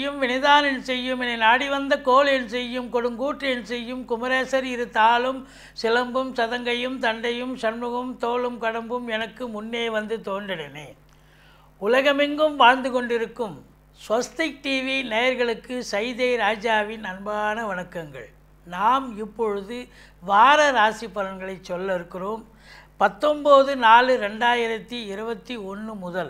செய்யும் வினைதான் என் செய்யும் என்னை நாடி வந்த கோல் என் செய்யும் கொடுங்கூற்று என் செய்யும் குமரேசர் இரு தாளும் சிலம்பும் சதங்கையும் தண்டையும் சண்முகம் தோளும் கடம்பும் எனக்கு முன்னே வந்து தோன்றினே. உலகமெங்கும் வாழ்ந்து கொண்டிருக்கும் ஸ்வஸ்திக் டிவி நேயர்களுக்கு சைதை ராஜாவின் அன்பான வணக்கங்கள். நாம் இப்பொழுது வார ராசி பலன்களை சொல்ல இருக்கிறோம். 19/4/2021 முதல்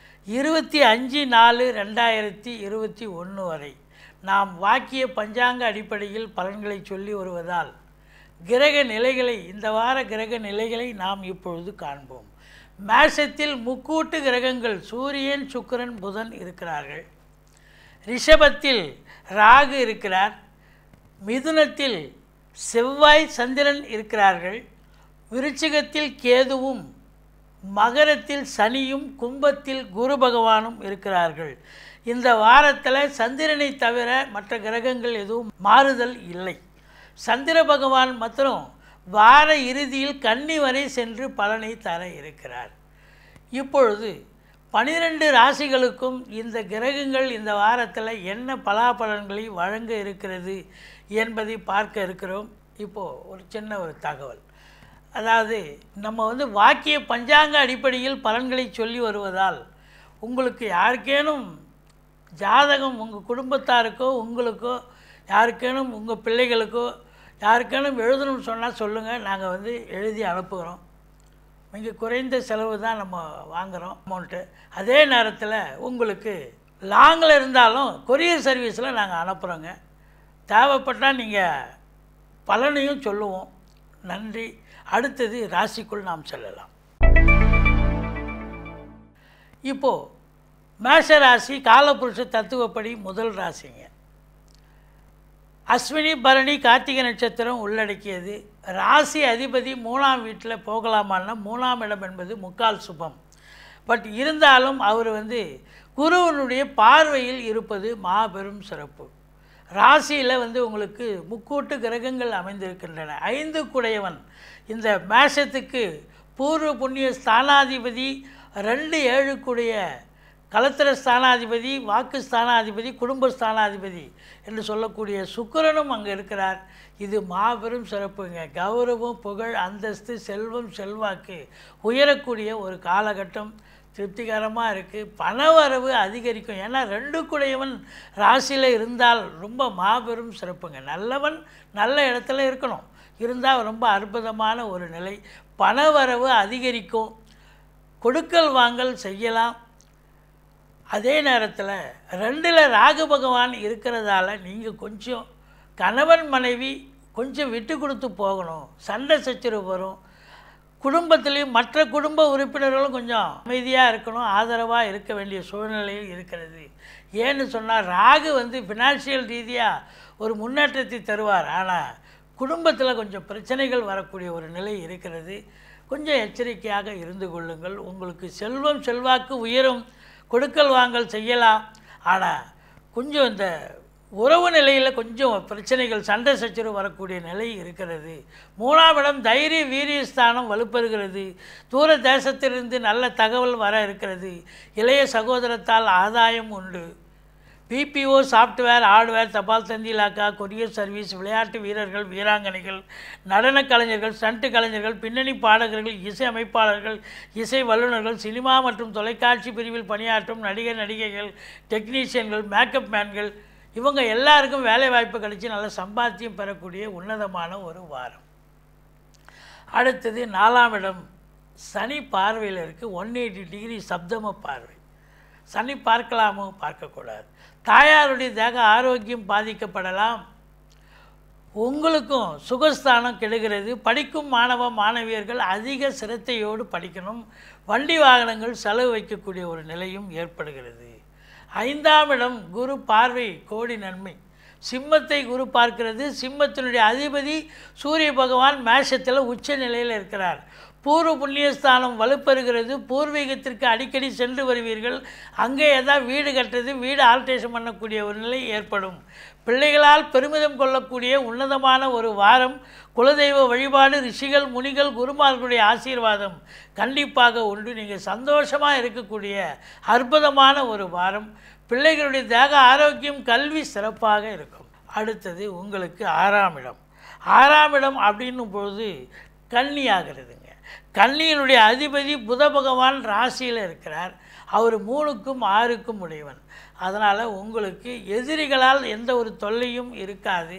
25/4/2021 வரை நாம் வாக்கிய பஞ்சாங்க அடிப்படையில் பலன்களை சொல்லி வருவதால் கிரக நிலைகளை இந்த வார கிரக நிலைகளை நாம் இப்பொழுது காண்போம். மேஷத்தில் முக்கூட்டு கிரகங்கள் சூரியன் சுக்கிரன் புதன் இருக்கிறார்கள். ரிஷபத்தில் ராகு இருக்கிறார். மிதுனத்தில் செவ்வாய் சந்திரன் இருக்கிறார்கள். விருச்சிகத்தில் கேதுவும் மகரத்தில் சனியும் கும்பத்தில் குரு பகவானும் இருக்கிறார்கள். இந்த வாரத்தில் சந்திரனை தவிர மற்ற கிரகங்கள் எதுவும் மாறுதல் இல்லை. சந்திர பகவான் மாத்திரம் வார இறுதியில் கன்னி வரை சென்று பலனை தர இருக்கிறார். இப்பொழுது 12 ராசிகளுக்கும் இந்த கிரகங்கள் இந்த வாரத்தில் என்ன பலாபலன்களை வழங்க இருக்கிறது என்பதை பார்க்க இருக்கிறோம். இப்போது ஒரு சின்ன தகவல், அதாவது நம்ம வாக்கிய பஞ்சாங்க அடிப்படையில் பலன்களை சொல்லி வருவதால் உங்களுக்கு யாருக்கேனும் ஜாதகம் உங்கள் குடும்பத்தாருக்கோ உங்களுக்கோ யாருக்கேனும் உங்கள் பிள்ளைகளுக்கோ யாருக்கேனும் எழுதணும்னு சொன்னால் சொல்லுங்கள், நாங்கள் எழுதி அனுப்புகிறோம். மிக குறைந்த செலவு தான் நம்ம வாங்குகிறோம் அமௌண்ட்டு. அதே நேரத்தில் உங்களுக்கு லாங்கில் இருந்தாலும் கொரியர் சர்வீஸில் நாங்கள் அனுப்புகிறோங்க. தேவைப்பட்டால் நீங்கள் பலனையும் சொல்லுவோம். நன்றி. அடுத்தது ராசிக்குள் நாம் செல்லலாம். இப்போது மேஷ ராசி காலபுருஷ தத்துவப்படி முதல் ராசிங்க. அஸ்வினி பரணி கார்த்திகை நட்சத்திரம் உள்ளடக்கியது. ராசி அதிபதி 3ஆம் வீட்டில் போகலாமான்னா 3ஆம் இடம் என்பது முக்கால் சுபம். பட் இருந்தாலும் அவர் குருவனுடைய பார்வையில் இருப்பது மாபெரும் சிறப்பு. ராசியில் உங்களுக்கு முக்கூட்டு கிரகங்கள் அமைந்திருக்கின்றன. 5 குடையவன் இந்த மேஷத்துக்கு பூர்வ புண்ணிய ஸ்தானாதிபதி, 2 7 கலத்திர ஸ்தானாதிபதி, வாக்கு ஸ்தானாதிபதி, குடும்ப ஸ்தானாதிபதி என்று சொல்லக்கூடிய சுக்கிரனும் அங்கே இருக்கிறார். இது மாபெரும் சிறப்புங்க. கௌரவம், புகழ், அந்தஸ்து, செல்வம், செல்வாக்கு உயரக்கூடிய ஒரு காலகட்டம். திருப்திகரமாக இருக்குது. பணவரவு அதிகரிக்கும். ஏன்னா 2 குடையவன் ராசியில் இருந்தால் ரொம்ப மாபெரும் சிறப்புங்க. நல்லவன் நல்ல இடத்துல இருக்கணும், இருந்தால் ரொம்ப அற்புதமான ஒரு நிலை. பணவரவு அதிகரிக்கும். கொடுக்கல் வாங்கல் செய்யலாம். அதே நேரத்தில் 2ல் ராகு பகவான் இருக்கிறதால நீங்கள் கொஞ்சம் கணவன் மனைவி கொஞ்சம் விட்டு கொடுத்து போகணும். சண்டை சச்சரவு வரும். குடும்பத்திலையும் மற்ற குடும்ப உறுப்பினர்களும் கொஞ்சம் அமைதியாக இருக்கணும், ஆதரவாக இருக்க வேண்டிய சூழ்நிலையில் இருக்கிறது. ஏன்னு சொன்னால் ராகு ஃபினான்ஷியல் ரீதியாக ஒரு முன்னேற்றத்தை தருவார். ஆனால் குடும்பத்தில் கொஞ்சம் பிரச்சனைகள் வரக்கூடிய ஒரு நிலை இருக்கிறது. கொஞ்சம் எச்சரிக்கையாக இருந்து கொள்ளுங்கள். உங்களுக்கு செல்வம் செல்வாக்கு உயரும். கொடுக்கல் வாங்கல் செய்யலாம். ஆனால் கொஞ்சம் இந்த உறவு நிலையில் கொஞ்சம் பிரச்சனைகள், சண்டை சச்சரவு வரக்கூடிய நிலை இருக்கிறது. 3ஆம் இடம் தைரிய வீரிய ஸ்தானம் வலுப்பெறுகிறது. தூர தேசத்திலிருந்து நல்ல தகவல் வர இருக்கிறது. இளைய சகோதரத்தால் ஆதாயம் உண்டு. பிபிஓ, சாஃப்ட்வேர், ஹார்ட்வேர், தபால் தந்தி இலாக்கா, கொரியர் சர்வீஸ், விளையாட்டு வீரர்கள், வீராங்கனைகள், நடன கலைஞர்கள், ஸ்டண்ட் கலைஞர்கள், பின்னணி பாடகர்கள், இசை அமைப்பாளர்கள், இசை வல்லுநர்கள், சினிமா மற்றும் தொலைக்காட்சி பிரிவில் பணியாற்றும் நடிகர் நடிகைகள், டெக்னீஷியன்கள், மேக்கப் மேன்கள், இவங்க எல்லாருக்கும் வேலை வாய்ப்பு கிடைச்சி நல்ல சம்பாத்தியம் பெறக்கூடிய உன்னதமான ஒரு வாரம். அடுத்தது 4ஆம் இடம் சனி பார்வையில் இருக்குது. 180 டிகிரி சப்தம பார்வை. சனி பார்க்கலாமோ பார்க்கக்கூடாது. தாயாருடைய தேக ஆரோக்கியம் பாதிக்கப்படலாம். உங்களுக்கும் சுகஸ்தானம் கெடுகிறது. படிக்கும் மாணவ மாணவியர்கள் அதிக சிரத்தையோடு படிக்கணும். வண்டி வாகனங்கள் செலவு வைக்கக்கூடிய ஒரு நிலையும் ஏற்படுகிறது. 5ஆம் இடம் குரு பார்வை கோடி நன்மை. சிம்மத்தை குரு பார்க்கிறது. சிம்மத்தினுடைய அதிபதி சூரிய பகவான் மேஷத்தில் உச்ச நிலையில் இருக்கிறார். பூர்வ புண்ணியஸ்தானம் வலுப்பெறுகிறது. பூர்வீகத்திற்கு அடிக்கடி சென்று வருவீர்கள். அங்கே ஏதாவது வீடு கட்டுறது, வீடு ஆல்ட்ரேஷன் பண்ணக்கூடிய ஒரு நிலை ஏற்படும். பிள்ளைகளால் பெருமிதம் கொள்ளக்கூடிய உன்னதமான ஒரு வாரம். குலதெய்வ வழிபாடு, ரிஷிகள், முனிகள், குருமார்களுடைய ஆசீர்வாதம் கண்டிப்பாக உண்டு. நீங்கள் சந்தோஷமாக இருக்கக்கூடிய அற்புதமான ஒரு வாரம். பிள்ளைகளுடைய தேக ஆரோக்கியம், கல்வி சிறப்பாக இருக்கும். அடுத்தது உங்களுக்கு 6ஆம் இடம். 6ஆம் இடம் அப்படின்னும் பொழுது கன்னி ஆகிறதுங்க. கன்னியினுடைய அதிபதி புத பகவான் ராசியில் இருக்கிறார். அவர் 3க்கும் 6க்கும் உடையவன். அதனால் உங்களுக்கு எதிரிகளால் எந்த ஒரு தொல்லையும் இருக்காது.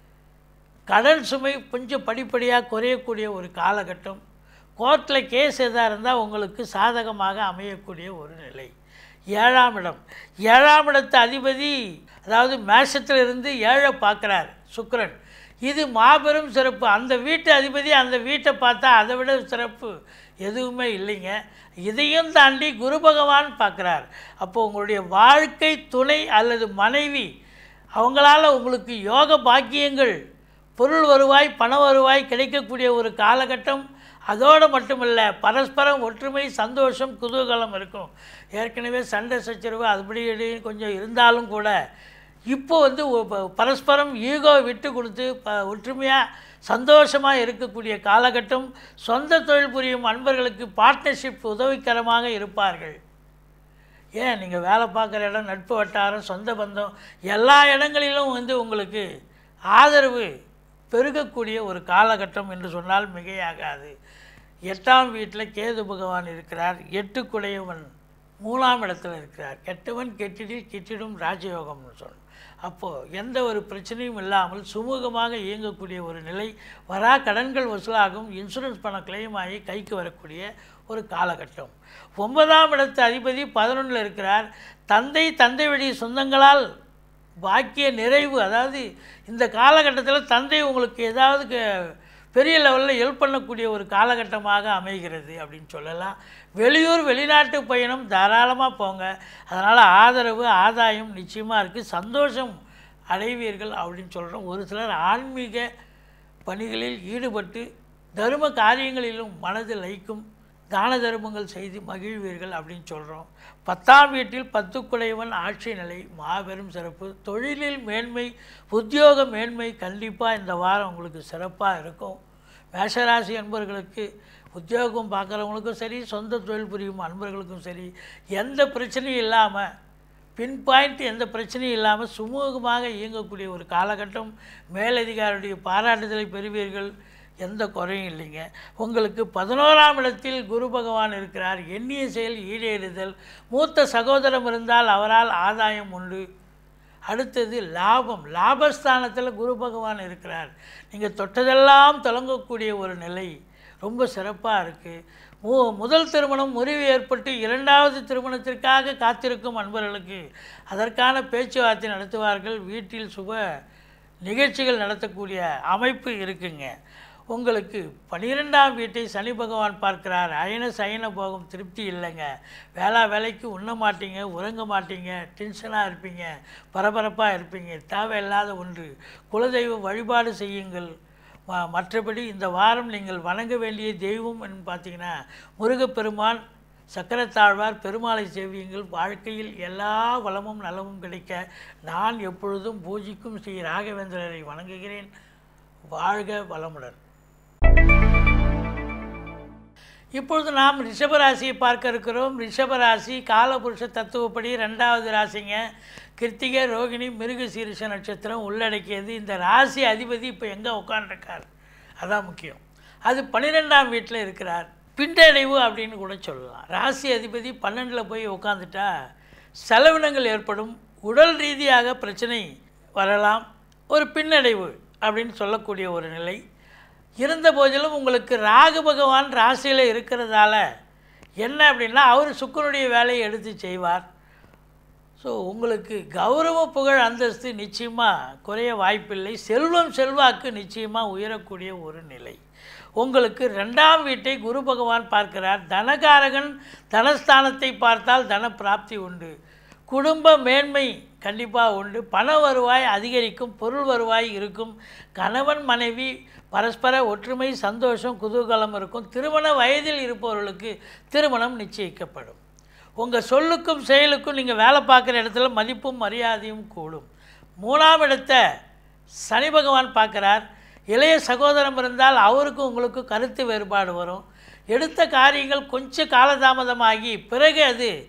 கடன் சுமை கொஞ்சம் படிப்படியாக குறையக்கூடிய ஒரு காலகட்டம். கோர்ட்டில் கேஸ் எதாக இருந்தால் உங்களுக்கு சாதகமாக அமையக்கூடிய ஒரு நிலை. 7ஆம் இடம். 7ஆம் இடத்து அதிபதி அதாவது மேஷத்திலிருந்து 7 பார்க்குறார் சுக்கிரன். இது மாபெரும் சிறப்பு. அந்த வீட்டு அதிபதி அந்த வீட்டை பார்த்தா அதை விட சிறப்பு எதுவுமே இல்லைங்க. இதையும் தாண்டி குரு பகவான் பார்க்குறார். அப்போது உங்களுடைய வாழ்க்கை துணை அல்லது மனைவி அவங்களால உங்களுக்கு யோக பாக்கியங்கள், பொருள் வருவாய், பண வருவாய் கிடைக்கக்கூடிய ஒரு காலகட்டம். அதோடு மட்டுமில்ல, பரஸ்பரம் ஒற்றுமை, சந்தோஷம், குதூகலம் இருக்கும். ஏற்கனவே சண்டை சச்சரவு அதுபடி கொஞ்சம் இருந்தாலும் கூட இப்போ பரஸ்பரம் ஈகோ விட்டு கொடுத்து ஒற்றுமையாக சந்தோஷமாக இருக்கக்கூடிய காலகட்டம். சொந்த தொழில் புரியும் அன்பர்களுக்கு பார்ட்னர்ஷிப் உதவிகரமாக இருப்பார்கள். ஏன் நீங்கள் வேலை பார்க்குற இடம், நட்பு வட்டாரம், சொந்த பந்தம் எல்லா இடங்களிலும் உங்களுக்கு ஆதரவு பெருகக்கூடிய ஒரு காலகட்டம் என்று சொன்னால் மிகையாகாது. 8ஆம் வீட்டில் கேது பகவான் இருக்கிறார். 8குடையவன் 3ஆம் இடத்துல இருக்கிறார். கெட்டவன் கெட்டிடில் கிட்டிடும் ராஜயோகம்னு சொன்னோம். அப்போது எந்த ஒரு பிரச்சனையும் இல்லாமல் சுமூகமாக இயங்கக்கூடிய ஒரு நிலை. வரா கடன்கள் வசூலாகும். இன்சூரன்ஸ் பணம் கிளைம் ஆகி கைக்கு வரக்கூடிய ஒரு காலகட்டம். 9ஆம் இடத்து அதிபதி 11ல் இருக்கிறார். தந்தை வழி சொந்தங்களால் பாக்கிய நிறைவு. அதாவது இந்த காலகட்டத்தில் தந்தை உங்களுக்கு ஏதாவது பெரிய லெவலில் ஹெல்ப் பண்ணக்கூடிய ஒரு காலகட்டமாக அமைகிறது அப்படின்னு சொல்லலாம். வெளியூர் வெளிநாட்டு பயணம் தாராளமாக போங்க. அதனால் ஆதரவு ஆதாயம் நிச்சயமாக இருக்குது. சந்தோஷம் அடைவீர்கள் அப்படின்னு சொல்கிறோம். ஒரு சிலர் ஆன்மீக பணிகளில் ஈடுபட்டு தர்ம காரியங்களிலும் மனது லயிக்கும். தான தர்மங்கள் செய்து மகிழ்வீர்கள் அப்படின்னு சொல்கிறோம். 10ஆம் வீட்டில் 10குடையவன் ஆட்சி நிலை மாபெரும் சிறப்பு. தொழிலில் மேன்மை, உத்தியோக மேன்மை கண்டிப்பாக இந்த வாரம் உங்களுக்கு சிறப்பாக இருக்கும். மேஷராசி அன்பர்களுக்கு உத்தியோகம் பார்க்குறவங்களுக்கும் சரி, சொந்த தொழில் புரியும் அன்பர்களுக்கும் சரி, எந்த பிரச்சனையும் இல்லாமல் பின் பாயிண்ட் எந்த பிரச்சனையும் இல்லாமல் சுமூகமாக இயங்கக்கூடிய ஒரு காலகட்டம். மேலதிகாரியுடைய பாராட்டுதலை பெறுவீர்கள். எந்த குறையும் இல்லைங்க. உங்களுக்கு 11ஆம் இடத்தில் குரு பகவான் இருக்கிறார். எண்ணிய செயல் ஈடேறுதல். மூத்த சகோதரம் இருந்தால் அவரால் ஆதாயம் உண்டு. அடுத்தது லாபம். லாபஸ்தானத்தில் குரு பகவான் இருக்கிறார். நீங்கள் தொட்டதெல்லாம் தொடங்கக்கூடிய ஒரு நிலை ரொம்ப சிறப்பாக இருக்குது. முதல் திருமணம் முறிவு ஏற்பட்டு 2வது திருமணத்திற்காக காத்திருக்கும் அன்பர்களுக்கு அதற்கான பேச்சுவார்த்தை நடத்துவார்கள். வீட்டில் சுப நிகழ்ச்சிகள் நடத்தக்கூடிய அமைப்பு இருக்குங்க. உங்களுக்கு 12ஆம் வீட்டை சனி பகவான் பார்க்கிறார். அயன சயன போகும் திருப்தி இல்லைங்க. வேலைக்கு உண்ண மாட்டீங்க, உறங்க மாட்டீங்க, டென்ஷனாக இருப்பீங்க, பரபரப்பாக இருப்பீங்க. தேவையில்லாத ஒன்று. குலதெய்வ வழிபாடு செய்யுங்கள். மற்றபடி இந்த வாரம் நீங்கள் வணங்க வேண்டிய தெய்வம் என்று பார்த்தீங்கன்னா முருகப்பெருமான், சக்கரத்தாழ்வார், பெருமாளை சேவியுங்கள். வாழ்க்கையில் எல்லா வளமும் நலமும் கிடைக்க நான் எப்பொழுதும் பூஜிக்கும் ஸ்ரீ ராகவேந்திரரை வணங்குகிறேன். வாழ்க வளமுடன். இப்பொழுது நாம் ரிஷபராசியை பார்க்க இருக்கிறோம். ரிஷபராசி காலபுருஷ தத்துவப்படி 2வது ராசிங்க. கிருத்திகை, ரோகிணி, மிருகசீரிஷ நட்சத்திரம் உள்ளடக்கியது. இந்த ராசி அதிபதி இப்போ எங்கே உட்காந்துருக்கார் அதான் முக்கியம். அது 12ஆம் வீட்டில் இருக்கிறார். பின்னடைவு அப்படின்னு கூட சொல்லலாம். ராசி அதிபதி 12ல் போய் உட்காந்துட்டா செலவினங்கள் ஏற்படும். உடல் ரீதியாக பிரச்சனை வரலாம். ஒரு பின்னடைவு அப்படின்னு சொல்லக்கூடிய ஒரு நிலை இருந்த போதிலும் உங்களுக்கு ராகு பகவான் ராசியில் இருக்கிறதால என்ன அப்படின்னா அவர் சுக்கிரனுடைய வேலையை எடுத்து செய்வார். ஸோ உங்களுக்கு கௌரவ புகழ் அந்தஸ்து நிச்சயமாக குறைய வாய்ப்பில்லை. செல்வம் செல்வாக்கு நிச்சயமாக உயரக்கூடிய ஒரு நிலை. உங்களுக்கு 2ஆம் வீட்டை குரு பகவான் பார்க்கிறார். தனகாரகன் தனஸ்தானத்தை பார்த்தால் தன பிராப்தி உண்டு. குடும்ப மேன்மை கண்டிப்பாக உண்டு. பண வருவாய் அதிகரிக்கும். பொருள் வருவாய் இருக்கும். கணவன் மனைவி பரஸ்பர ஒற்றுமை, சந்தோஷம், குதூகலம் இருக்கும். திருமண வயதில் இருப்பவர்களுக்கு திருமணம் நிச்சயிக்கப்படும். உங்கள் சொல்லுக்கும் செயலுக்கும் நீங்கள் வேலை பார்க்குற இடத்துல மதிப்பும் மரியாதையும் கூடும். 3ஆம் இடத்தை சனி பகவான் பார்க்குறார். இளைய சகோதரம் இருந்தால் அவருக்கும் உங்களுக்கும் கருத்து வேறுபாடு வரும். எடுத்த காரியங்கள் கொஞ்சம் காலதாமதமாகி பிறகு அது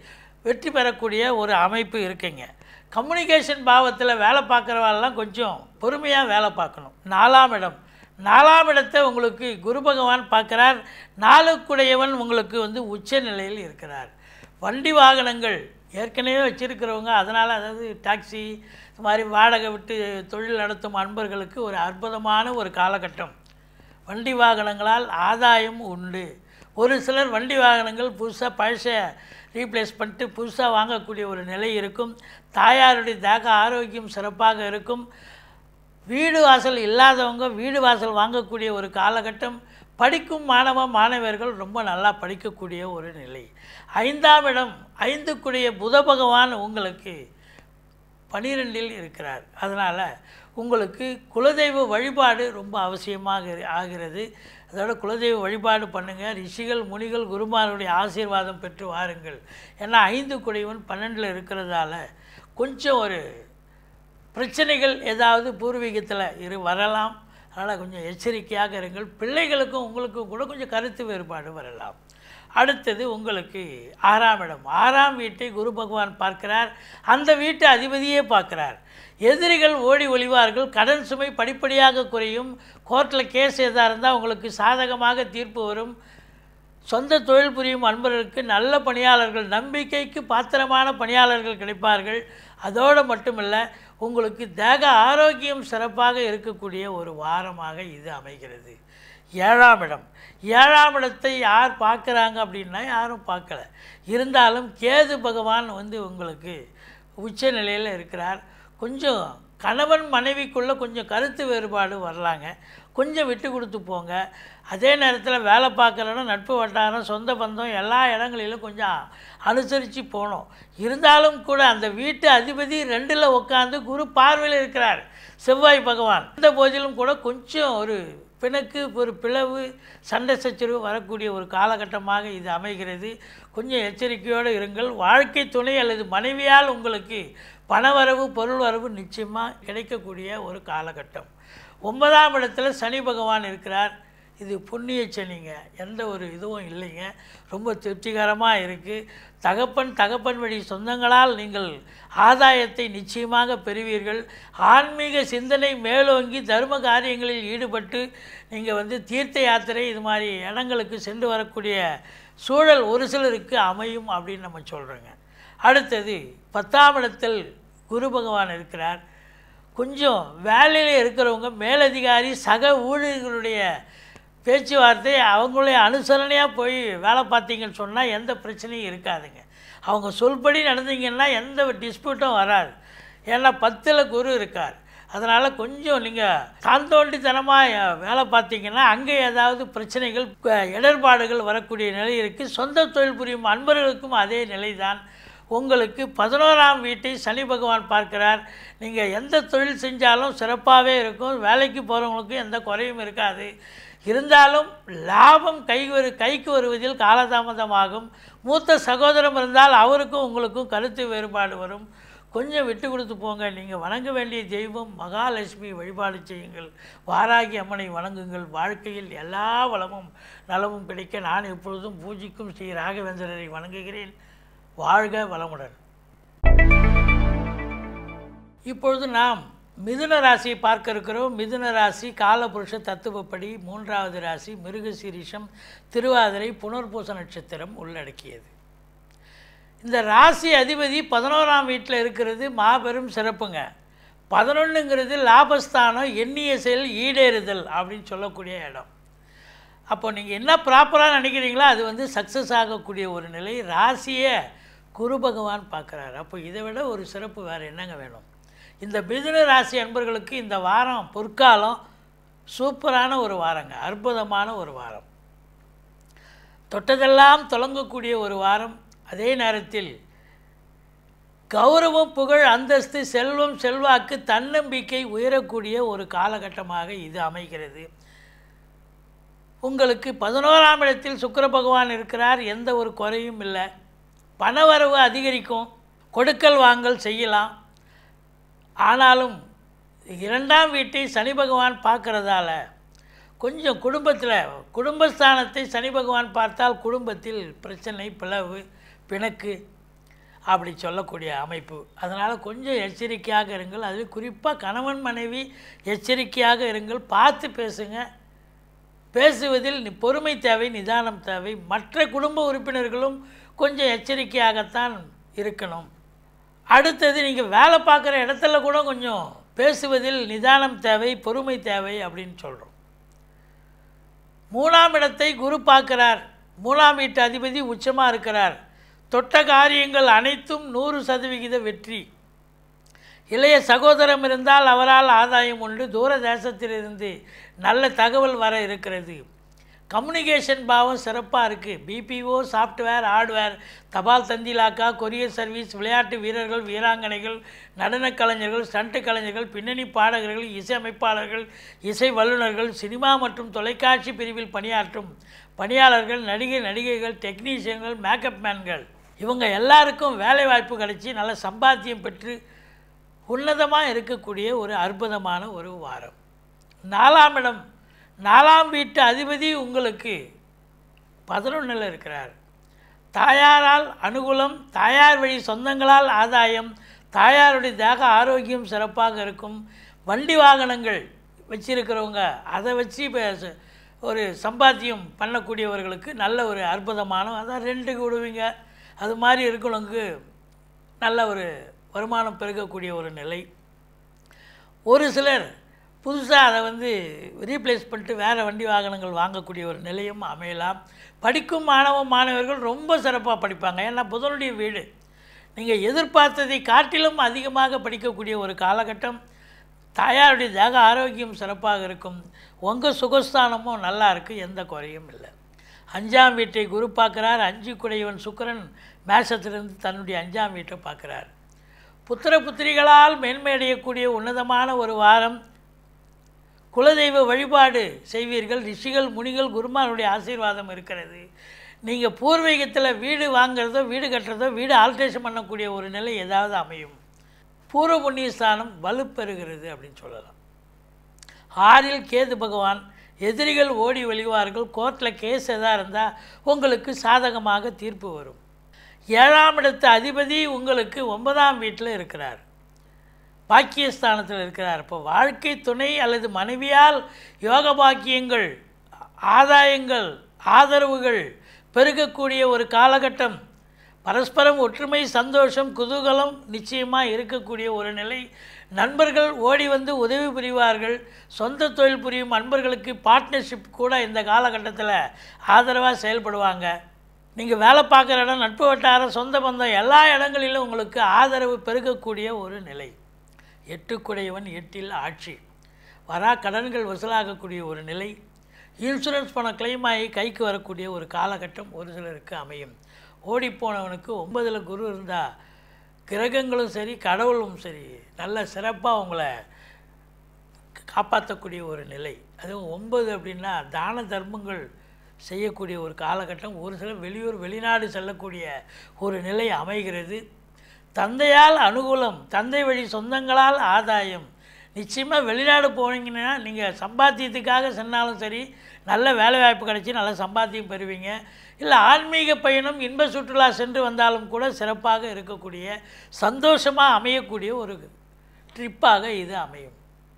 வெற்றி பெறக்கூடிய ஒரு அமைப்பு இருக்குங்க. கம்யூனிகேஷன் பாவத்தில் வேலை பார்க்குறவாள்லாம் கொஞ்சம் பொறுமையாக வேலை பார்க்கணும். 4ஆம் இடம், 4ஆம் இடத்தை உங்களுக்கு குரு பகவான் பார்க்குறார். 4க்குடையவன் உங்களுக்கு வந்து உச்ச நிலையில் இருக்கிறார். வண்டி வாகனங்கள் ஏற்கனவே வச்சுருக்கிறவங்க, அதனால் அதாவது டாக்ஸி இது மாதிரி வாடகை விட்டு தொழில் நடத்தும் அன்பர்களுக்கு ஒரு அற்புதமான ஒரு காலகட்டம். வண்டி வாகனங்களால் ஆதாயம் உண்டு. ஒரு சிலர் வண்டி வாகனங்கள் புதுசாக பழச ரீப்ளேஸ் பண்ணிட்டு புதுசாக வாங்கக்கூடிய ஒரு நிலை இருக்கும். தாயாருடைய தேக ஆரோக்கியம் சிறப்பாக இருக்கும். வீடு வாசல் இல்லாதவங்க வீடு வாசல் வாங்கக்கூடிய ஒரு காலகட்டம். படிக்கும் மாணவர்கள் ரொம்ப நல்லா படிக்கக்கூடிய ஒரு நிலை. 5ஆம் இடம், 5க்குடைய புத பகவான் உங்களுக்கு 12இல் இருக்கிறார். அதனால் உங்களுக்கு குலதெய்வ வழிபாடு ரொம்ப அவசியமாக ஆகிறது. அதோட குலதெய்வ வழிபாடு பண்ணுங்கள். ரிஷிகள் முனிகள் குருமாருடைய ஆசீர்வாதம் பெற்று வாருங்கள். ஏன்னா 5க்குடையவன் 12இல் இருக்கிறதால கொஞ்சம் ஒரு பிரச்சனைகள் ஏதாவது பூர்வீகத்தில் வரலாம். அதனால் கொஞ்சம் எச்சரிக்கையாக இருங்கள். பிள்ளைகளுக்கும் உங்களுக்கும் கூட கொஞ்சம் கருத்து வேறுபாடு வரலாம். அடுத்தது உங்களுக்கு 6ஆம் இடம், 6ஆம் வீட்டை குரு பகவான் பார்க்கிறார். அந்த வீட்டு அதிபதியே பார்க்கிறார். எதிரிகள் ஓடி ஒளிவார்கள். கடன் சுமை படிப்படியாக குறையும். கோர்ட்டில் கேஸ் எதாக இருந்தால் உங்களுக்கு சாதகமாக தீர்ப்பு வரும். சொந்த தொழில் புரியும் அன்பர்களுக்கு நல்ல பணியாளர்கள், நம்பிக்கைக்கு பாத்திரமான பணியாளர்கள் கிடைப்பார்கள். அதோடு மட்டுமல்ல, உங்களுக்கு தேக ஆரோக்கியம் சிறப்பாக இருக்கக்கூடிய ஒரு வாரமாக இது அமைகிறது. 7ஆம் இடம், 7ஆம் இடத்தை யார் பார்க்குறாங்க அப்படின்னா யாரும் பார்க்கல. இருந்தாலும் கேது பகவான் வந்து உங்களுக்கு உச்ச நிலையில் இருக்கிறார். கொஞ்சம் கணவன் மனைவிக்குள்ளே கொஞ்சம் கருத்து வேறுபாடு வரலாங்க. கொஞ்சம் விட்டு கொடுத்து போங்க. அதே நேரத்தில் வேலை பார்க்குறோன்னா நட்பு வட்டாரம் சொந்த பந்தம் எல்லா இடங்களிலும் கொஞ்சம் அனுசரித்து போகணும். இருந்தாலும் கூட அந்த வீட்டு அதிபதி 2ல் உட்காந்து குரு பார்வையில் இருக்கிறார் செவ்வாய் பகவான். இந்த போதிலும் கூட கொஞ்சம் ஒரு பிணக்கு ஒரு பிளவு சண்டை சச்சரவு வரக்கூடிய ஒரு காலகட்டமாக இது அமைகிறது. கொஞ்சம் எச்சரிக்கையோடு இருங்கள். வாழ்க்கை துணை அல்லது மனைவியால் உங்களுக்கு பணவரவு பொருள் வரவு நிச்சயமாக கிடைக்கக்கூடிய ஒரு காலகட்டம். 9ஆம் இடத்துல சனி பகவான் இருக்கிறார். இது புண்ணிய சனிங்க, எந்த ஒரு இதுவும் இல்லைங்க. ரொம்ப திருப்திகரமாக இருக்குது. தகப்பன் வழி சொந்தங்களால் நீங்கள் ஆதாயத்தை நிச்சயமாக பெறுவீர்கள். ஆன்மீக சிந்தனை மேலோங்கி தர்ம காரியங்களில் ஈடுபட்டு நீங்கள் வந்து தீர்த்த யாத்திரை இது மாதிரி இடங்களுக்கு சென்று வரக்கூடிய சூழல் ஒரு சிலருக்கு அமையும் அப்படின்னு நம்ம சொல்கிறோங்க. அடுத்தது 10ஆம் இடத்தில் குரு பகவான் இருக்கிறார். கொஞ்சம் வேலையில் இருக்கிறவங்க மேலதிகாரி சக ஊழியர்களுடைய பேச்சுவார்த்தை அவங்களுடைய அனுசரணையாக போய் வேலை பார்த்தீங்கன்னு சொன்னால் எந்த பிரச்சனையும் இருக்காதுங்க. அவங்க சொல்படி நடந்தீங்கன்னா எந்த டிஸ்பியூட்டும் வராது. ஏன்னா 10ல் குரு இருக்கார். அதனால் கொஞ்சம் நீங்கள் தாந்தோண்டித்தனமாக வேலை பார்த்தீங்கன்னா அங்கே ஏதாவது பிரச்சனைகள் இடர்பாடுகள் வரக்கூடிய நிலை இருக்குது. சொந்த தொழில் புரியும் அன்பர்களுக்கும் அதே நிலை தான். உங்களுக்கு 11ஆம் வீட்டை சனி பகவான் பார்க்கிறார். நீங்கள் எந்த தொழில் செஞ்சாலும் சிறப்பாகவே இருக்கும். வேலைக்கு போகிறவங்களுக்கும் எந்த குறையும் இருக்காது. இருந்தாலும் லாபம் கைக்கு வருவதில் காலதாமதமாகும். மூத்த சகோதரம் இருந்தால் அவருக்கும் உங்களுக்கும் கருத்து வேறுபாடு வரும். கொஞ்சம் விட்டு கொடுத்து போங்க. நீங்கள் வணங்க வேண்டிய தெய்வம் மகாலட்சுமி வழிபாடு செய்யுங்கள். வாராகி அம்மனை வணங்குங்கள். வாழ்க்கையில் எல்லா வளமும் நலமும் கிடைக்க நான் எப்பொழுதும் பூஜிக்கும் ஸ்ரீ ராகவேந்திரரை வணங்குகிறேன். வாழ்க வளமுடன். இப்பொழுது நாம் மிதுன ராசியை பார்க்க இருக்கிறோம். மிதுன ராசி காலபுருஷ தத்துவப்படி 3வது ராசி, மிருகசீரிஷம், திருவாதிரை, புனர்பூச நட்சத்திரம் உள்ளடக்கியது. இந்த ராசி அதிபதி 11ஆம் வீட்டில் இருக்கிறது மாபெரும் சிறப்புங்க. 11ங்கிறது லாபஸ்தானம், எண்ணிய செயல் ஈடேறுதல் அப்படின்னு சொல்லக்கூடிய இடம். அப்போ நீங்கள் என்ன ப்ராப்பராக நினைக்கிறீங்களோ அது வந்து சக்ஸஸ் ஆகக்கூடிய ஒரு நிலை. ராசியை குரு பகவான் பார்க்குறாரு. அப்போ இதை விட ஒரு சிறப்பு வேறு என்னங்க வேணும்? இந்த மிதுன ராசி அன்பர்களுக்கு இந்த வாரம் பொற்காலம் சூப்பரான ஒரு வாரங்க. அற்புதமான ஒரு வாரம். தொட்டதெல்லாம் தொடங்கக்கூடிய ஒரு வாரம். அதே நேரத்தில் கௌரவம், புகழ், அந்தஸ்து, செல்வம், செல்வாக்கு, தன்னம்பிக்கை உயரக்கூடிய ஒரு காலகட்டமாக இது அமைகிறது. உங்களுக்கு 11ஆம் இடத்தில் சுக்கிர பகவான் இருக்கிறார். எந்த ஒரு குறையும் இல்லை. பணவரவு அதிகரிக்கும். கொடுக்கல் வாங்கல் செய்யலாம். ஆனாலும் 2ஆம் வீட்டை சனி பகவான் பார்க்கறதால கொஞ்சம் குடும்பஸ்தானத்தை சனி பகவான் பார்த்தால் குடும்பத்தில் பிரச்சனை, பிளவு, பிணக்கு அப்படி சொல்லக்கூடிய அமைப்பு. அதனால் கொஞ்சம் எச்சரிக்கையாக இருங்கள். அது குறிப்பாக கணவன் மனைவி எச்சரிக்கையாக இருங்கள். பார்த்து பேசுங்க. பேசுவதில் பொறுமை தேவை, நிதானம் தேவை. மற்ற குடும்ப உறுப்பினர்களும் கொஞ்சம் எச்சரிக்கையாகத்தான் இருக்கணும். அடுத்தது நீங்கள் வேலை பார்க்குற இடத்துல கூட கொஞ்சம் பேசுவதில் நிதானம் தேவை, பொறுமை தேவை அப்படின்னு சொல்கிறோம். 3ஆம் இடத்தை குரு பார்க்கிறார். 3ஆம் வீட்டு அதிபதி உச்சமாக இருக்கிறார். தொட்ட காரியங்கள் அனைத்தும் 100% வெற்றி. இளைய சகோதரம் இருந்தால் அவரால் ஆதாயம் உண்டு. தூர தேசத்திலிருந்து நல்ல தகவல் வர இருக்கிறது. கம்யூனிகேஷன் பாவம் சிறப்பாக இருக்குது. பிபிஓ, சாஃப்ட்வேர், ஹார்ட்வேர், தபால் தந்திலாக்கா, கொரியர் சர்வீஸ், விளையாட்டு வீரர்கள், வீராங்கனைகள், நடனக் கலைஞர்கள், ஸ்டண்ட் கலைஞர்கள், பின்னணி பாடகர்கள், இசையமைப்பாளர்கள், இசை வல்லுநர்கள், சினிமா மற்றும் தொலைக்காட்சி பிரிவில் பணியாற்றும் பணியாளர்கள், நடிகைகள், டெக்னீஷியன்கள், மேக்கப் மேன்கள், இவங்க எல்லாருக்கும் வேலை வாய்ப்பு கிடைச்சி நல்ல சம்பாத்தியம் பெற்று உன்னதமாக இருக்கக்கூடிய ஒரு அற்புதமான ஒரு வாரம். 4ஆம் இடம், 4ஆம் வீட்டு அதிபதி உங்களுக்கு 11ல் இருக்கிறார். தாயாரால் அனுகூலம், தாயார் வழி சொந்தங்களால் ஆதாயம், தாயாருடைய தேக ஆரோக்கியம் சிறப்பாக இருக்கும். வண்டி வாகனங்கள் வச்சிருக்கிறவங்க அதை வச்சு ஒரு சம்பாத்தியம் பண்ணக்கூடியவர்களுக்கு நல்ல ஒரு அற்புதமான, அதான் ரெண்டுக்கு விடுவீங்க, அது மாதிரி இருக்கிறவங்களுக்கு நல்ல ஒரு வருமானம் பெருகக்கூடிய ஒரு நிலை. ஒரு சிலர் புதுசாக அதை ரீப்ளேஸ் பண்ணிட்டு வேறு வண்டி வாகனங்கள் வாங்கக்கூடிய ஒரு நிலையும் அமையலாம். படிக்கும் மாணவர்கள் ரொம்ப சிறப்பாக படிப்பாங்க. ஏன்னா புதனுடைய வீடு. நீங்கள் எதிர்பார்த்ததை காட்டிலும் அதிகமாக படிக்கக்கூடிய ஒரு காலகட்டம். தாயாருடைய தேக ஆரோக்கியம் சிறப்பாக இருக்கும். உங்கள் சுகஸ்தானமும் நல்லா இருக்குது, எந்த குறையும் இல்லை. 5ஆம் வீட்டை குரு பார்க்குறார். 5 குடையவன் சுக்கிரன் மேஷத்திலிருந்து தன்னுடைய 5ஆம் வீட்டை பார்க்குறார். புத்திர புத்திரிகளால் மேன்மையடையக்கூடிய உன்னதமான ஒரு வாரம். குலதெய்வ வழிபாடு செய்வீர்கள். ரிஷிகள், முனிகள், குருமாருடைய ஆசீர்வாதம் இருக்கிறது. நீங்கள் பூர்வீகத்தில் வீடு வாங்கிறதோ, வீடு கட்டுறதோ, வீடு ஆல்ட்ரேஷன் பண்ணக்கூடிய ஒரு நிலை ஏதாவது அமையும். பூர்வ புண்ணிய ஸ்தானம் வலுப்பெறுகிறது அப்படின்னு சொல்லலாம். 6ல் கேது பகவான். எதிரிகள் ஓடி ஒளிவார்கள். கோர்ட்டில் கேஸ் எதாக இருந்தால் உங்களுக்கு சாதகமாக தீர்ப்பு வரும். 7ஆம் இடத்து அதிபதி உங்களுக்கு 9ஆம் வீட்டில் இருக்கிறார். பாக்கியஸ்தானத்தில் இருக்கிறார். இப்போ வாழ்க்கை துணை அல்லது மனைவியால் யோக பாக்கியங்கள், ஆதாயங்கள், ஆதரவுகள் பெருகக்கூடிய ஒரு காலகட்டம். பரஸ்பரம் ஒற்றுமை, சந்தோஷம், குதூகலம் நிச்சயமாக இருக்கக்கூடிய ஒரு நிலை. நண்பர்கள் ஓடி உதவி புரிவார்கள். சொந்த தொழில் புரியும் நண்பர்களுக்கு பார்ட்னர்ஷிப் கூட இந்த காலகட்டத்தில் ஆதரவாக செயல்படுவாங்க. நீங்கள் வேலை பார்க்குற இடம், நட்பு வட்டாரம், சொந்த பந்தம் எல்லா இடங்களிலும் உங்களுக்கு ஆதரவு பெருகக்கூடிய ஒரு நிலை. 8 குடையவன் 8ல் ஆட்சி. வரா கடன்கள் வசூலாகக்கூடிய ஒரு நிலை. இன்சூரன்ஸ் பணம் கிளைம் ஆகி கைக்கு வரக்கூடிய ஒரு காலகட்டம் ஒரு சிலருக்கு அமையும். ஓடிப்போனவனுக்கு 9ல் குரு இருந்தால் கிரகங்களும் சரி, கடவுளும் சரி, நல்ல சிறப்பாக உங்களை காப்பாற்றக்கூடிய ஒரு நிலை. அதுவும் 9 அப்படின்னா தான தர்மங்கள் செய்யக்கூடிய ஒரு காலகட்டம். ஒரு சில வெளியூர், வெளிநாடு செல்லக்கூடிய ஒரு நிலை அமைகிறது. தந்தையால் அனுகூலம், தந்தை வழி சொந்தங்களால் ஆதாயம். நிச்சயமாக வெளிநாடு போனீங்கன்னா நீங்கள் சம்பாத்தியத்துக்காக சென்னாலும் சரி, நல்ல வேலை வாய்ப்பு கிடச்சி நல்ல சம்பாத்தியம் பெறுவீங்க. இல்லை ஆன்மீக பயணம், இன்ப சுற்றுலா சென்று வந்தாலும் கூட சிறப்பாக இருக்கக்கூடிய, சந்தோஷமாக அமையக்கூடிய ஒரு ட்ரிப்பாக இது அமையும்.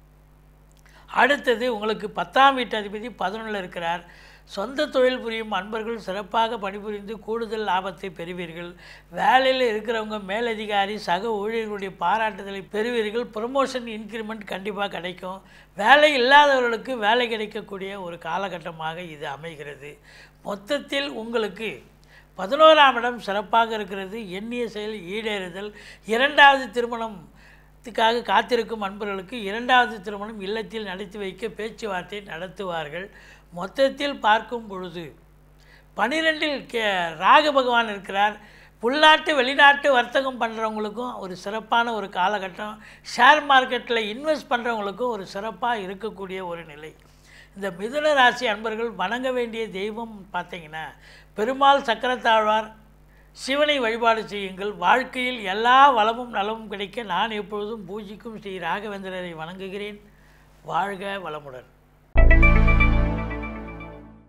அடுத்தது உங்களுக்கு 10ஆம் வீட்டு அதிபதி 11ல் இருக்கிறார். சொந்த தொழில் புரியும் அன்பர்கள் சிறப்பாக பணிபுரிந்து கூடுதல் லாபத்தை பெறுவீர்கள். வேலையில் இருக்கிறவங்க மேலதிகாரி, சக ஊழியர்களுடைய பாராட்டுதலை பெறுவீர்கள். ப்ரமோஷன், இன்க்ரிமெண்ட் கண்டிப்பாக கிடைக்கும். வேலை இல்லாதவர்களுக்கு வேலை கிடைக்கக்கூடிய ஒரு காலகட்டமாக இது அமைகிறது. மொத்தத்தில் உங்களுக்கு 11ஆம் இடம் சிறப்பாக இருக்கிறது. எண்ணிய செயல் ஈடேறுதல். 2வது திருமணத்துக்காக காத்திருக்கும் அன்பர்களுக்கு 2வது திருமணம் இல்லத்தில் நடத்தி வைக்க பேச்சுவார்த்தை நடத்துவார்கள். மொத்தத்தில் பார்க்கும் பொழுது 12ல் ராகு பகவான் இருக்கிறார். உள்நாட்டு வெளிநாட்டு வர்த்தகம் பண்ணுறவங்களுக்கும் ஒரு சிறப்பான ஒரு காலகட்டம். ஷேர் மார்க்கெட்டில் இன்வெஸ்ட் பண்ணுறவங்களுக்கும் ஒரு சிறப்பாக இருக்கக்கூடிய ஒரு நிலை. இந்த மிதுன ராசி அன்பர்கள் வணங்க வேண்டிய தெய்வம் பார்த்தீங்கன்னா பெருமாள் சக்கரத்தாழ்வார், சிவனை வழிபாடு செய்யுங்கள். வாழ்க்கையில் எல்லா வளமும் நலமும் கிடைக்க நான் எப்பொழுதும் பூஜிக்கும் ஸ்ரீ ராகவேந்திரரை வணங்குகிறேன். வாழ்க வளமுடன்.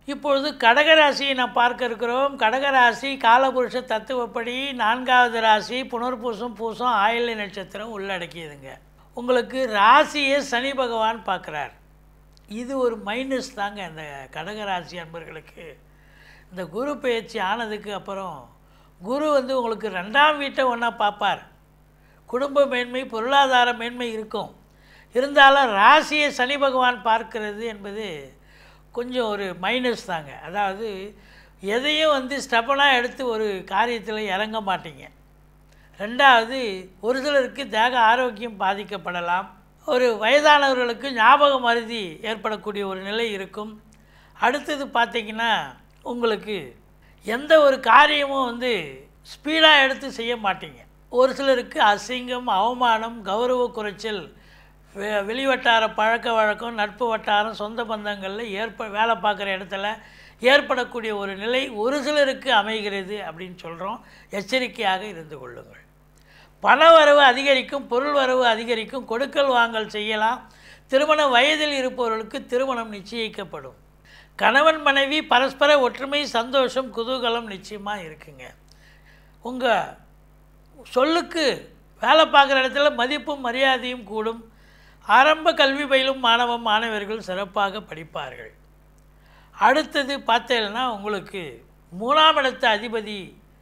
இப்பொழுது கடகராசியை நாம் பார்க்க இருக்கிறோம். கடகராசி காலபுருஷ தத்துவப்படி 4வது ராசி, புனர்பூசம் பூசம் ஆயில்ய நட்சத்திரம் உள்ளடக்கியதுங்க. உங்களுக்கு ராசியை சனி பகவான் பார்க்குறார். இது ஒரு மைனஸ் தாங்க இந்த கடகராசி அன்பர்களுக்கு. இந்த குரு பயிற்சி ஆனதுக்கு அப்புறம் குரு உங்களுக்கு 2ஆம் வீட்டை ஒன்றா பார்ப்பார். குடும்ப மேன்மை பொருளாதார மேன்மை இருக்கும். இருந்தாலும் ராசியை சனி பகவான் பார்க்கிறது என்பது கொஞ்சம் ஒரு மைனஸ் தாங்க. அதாவது எதையும் ஸ்டெப்பனாக எடுத்து ஒரு காரியத்தில் இறங்க மாட்டீங்க. 2வது ஒரு சிலருக்கு தேக ஆரோக்கியம் பாதிக்கப்படலாம். ஒரு வயதானவர்களுக்கு ஞாபக மறதி ஏற்படக்கூடிய ஒரு நிலை இருக்கும். அடுத்தது பார்த்திங்கன்னா உங்களுக்கு எந்த ஒரு காரியமும் ஸ்பீடாக எடுத்து செய்ய மாட்டீங்க. ஒரு சிலருக்கு அசிங்கம், அவமானம், கௌரவ குறைச்சல், வெளிவட்டார பழக்க வழக்கம், நட்பு வட்டாரம், சொந்த பந்தங்களில் வேலை பார்க்குற இடத்துல ஏற்படக்கூடிய ஒரு நிலை ஒரு சிலருக்கு அமைகிறது அப்படின்னு சொல்கிறோம். எச்சரிக்கையாக இருந்து கொள்ளுங்கள். பண வரவு அதிகரிக்கும், பொருள் வரவு அதிகரிக்கும், கொடுக்கல் வாங்கல் செய்யலாம். திருமண வயதில் இருப்பவர்களுக்கு திருமணம் நிச்சயிக்கப்படும். கணவன் மனைவி பரஸ்பர ஒற்றுமை, சந்தோஷம், குதூகலம் நிச்சயமாக இருக்குங்க. உங்கள் சொல்லுக்கு வேலை பார்க்குற இடத்துல மதிப்பும் மரியாதையும் கூடும். ஆரம்ப கல்வி பயிலும் மாணவர்கள் சிறப்பாக படிப்பார்கள். அடுத்தது பார்த்தீங்கன்னா உங்களுக்கு 3ஆம் இடத்து அதிபதி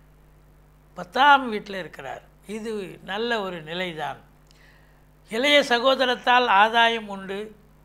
10ஆம் வீட்டில் இருக்கிறார். இது நல்ல ஒரு நிலைதான். இளைய சகோதரத்தால் ஆதாயம் உண்டு.